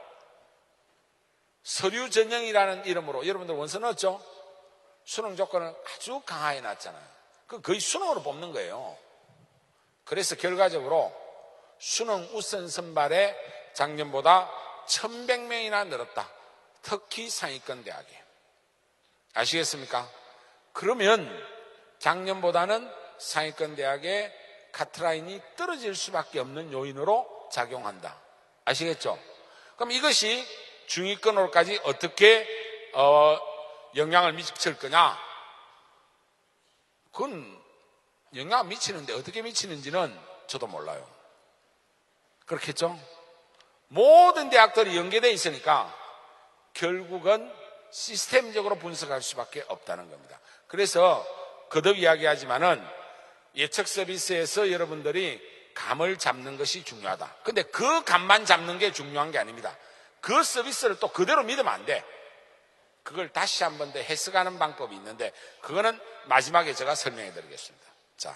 서류 전형이라는 이름으로, 여러분들 원서 넣었죠? 수능 조건을 아주 강하게 놨잖아요. 거의 수능으로 뽑는 거예요. 그래서 결과적으로 수능 우선 선발에 작년보다 1,100명이나 늘었다. 특히 상위권 대학에. 아시겠습니까? 그러면 작년보다는 상위권 대학의 카트라인이 떨어질 수밖에 없는 요인으로 작용한다. 아시겠죠? 그럼 이것이 중위권으로까지 어떻게 영향을 미칠 거냐? 그건 영향을 미치는데 어떻게 미치는지는 저도 몰라요. 그렇겠죠? 모든 대학들이 연계되어 있으니까 결국은 시스템적으로 분석할 수밖에 없다는 겁니다. 그래서 거듭 이야기하지만은 예측 서비스에서 여러분들이 감을 잡는 것이 중요하다. 근데 그 감만 잡는 게 중요한 게 아닙니다. 그 서비스를 또 그대로 믿으면 안 돼. 그걸 다시 한 번 더 해석하는 방법이 있는데 그거는 마지막에 제가 설명해 드리겠습니다. 자,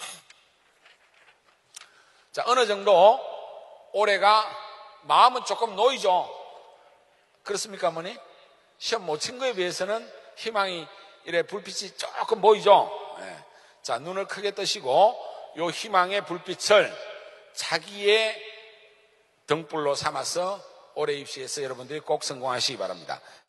어느 정도 올해가 마음은 조금 놓이죠. 그렇습니까, 어머니? 시험 못 친 거에 비해서는 희망이 이래 불빛이 조금 보이죠. 네. 자, 눈을 크게 뜨시고 요 희망의 불빛을 자기의 등불로 삼아서 올해 입시에서 여러분들이 꼭 성공하시기 바랍니다.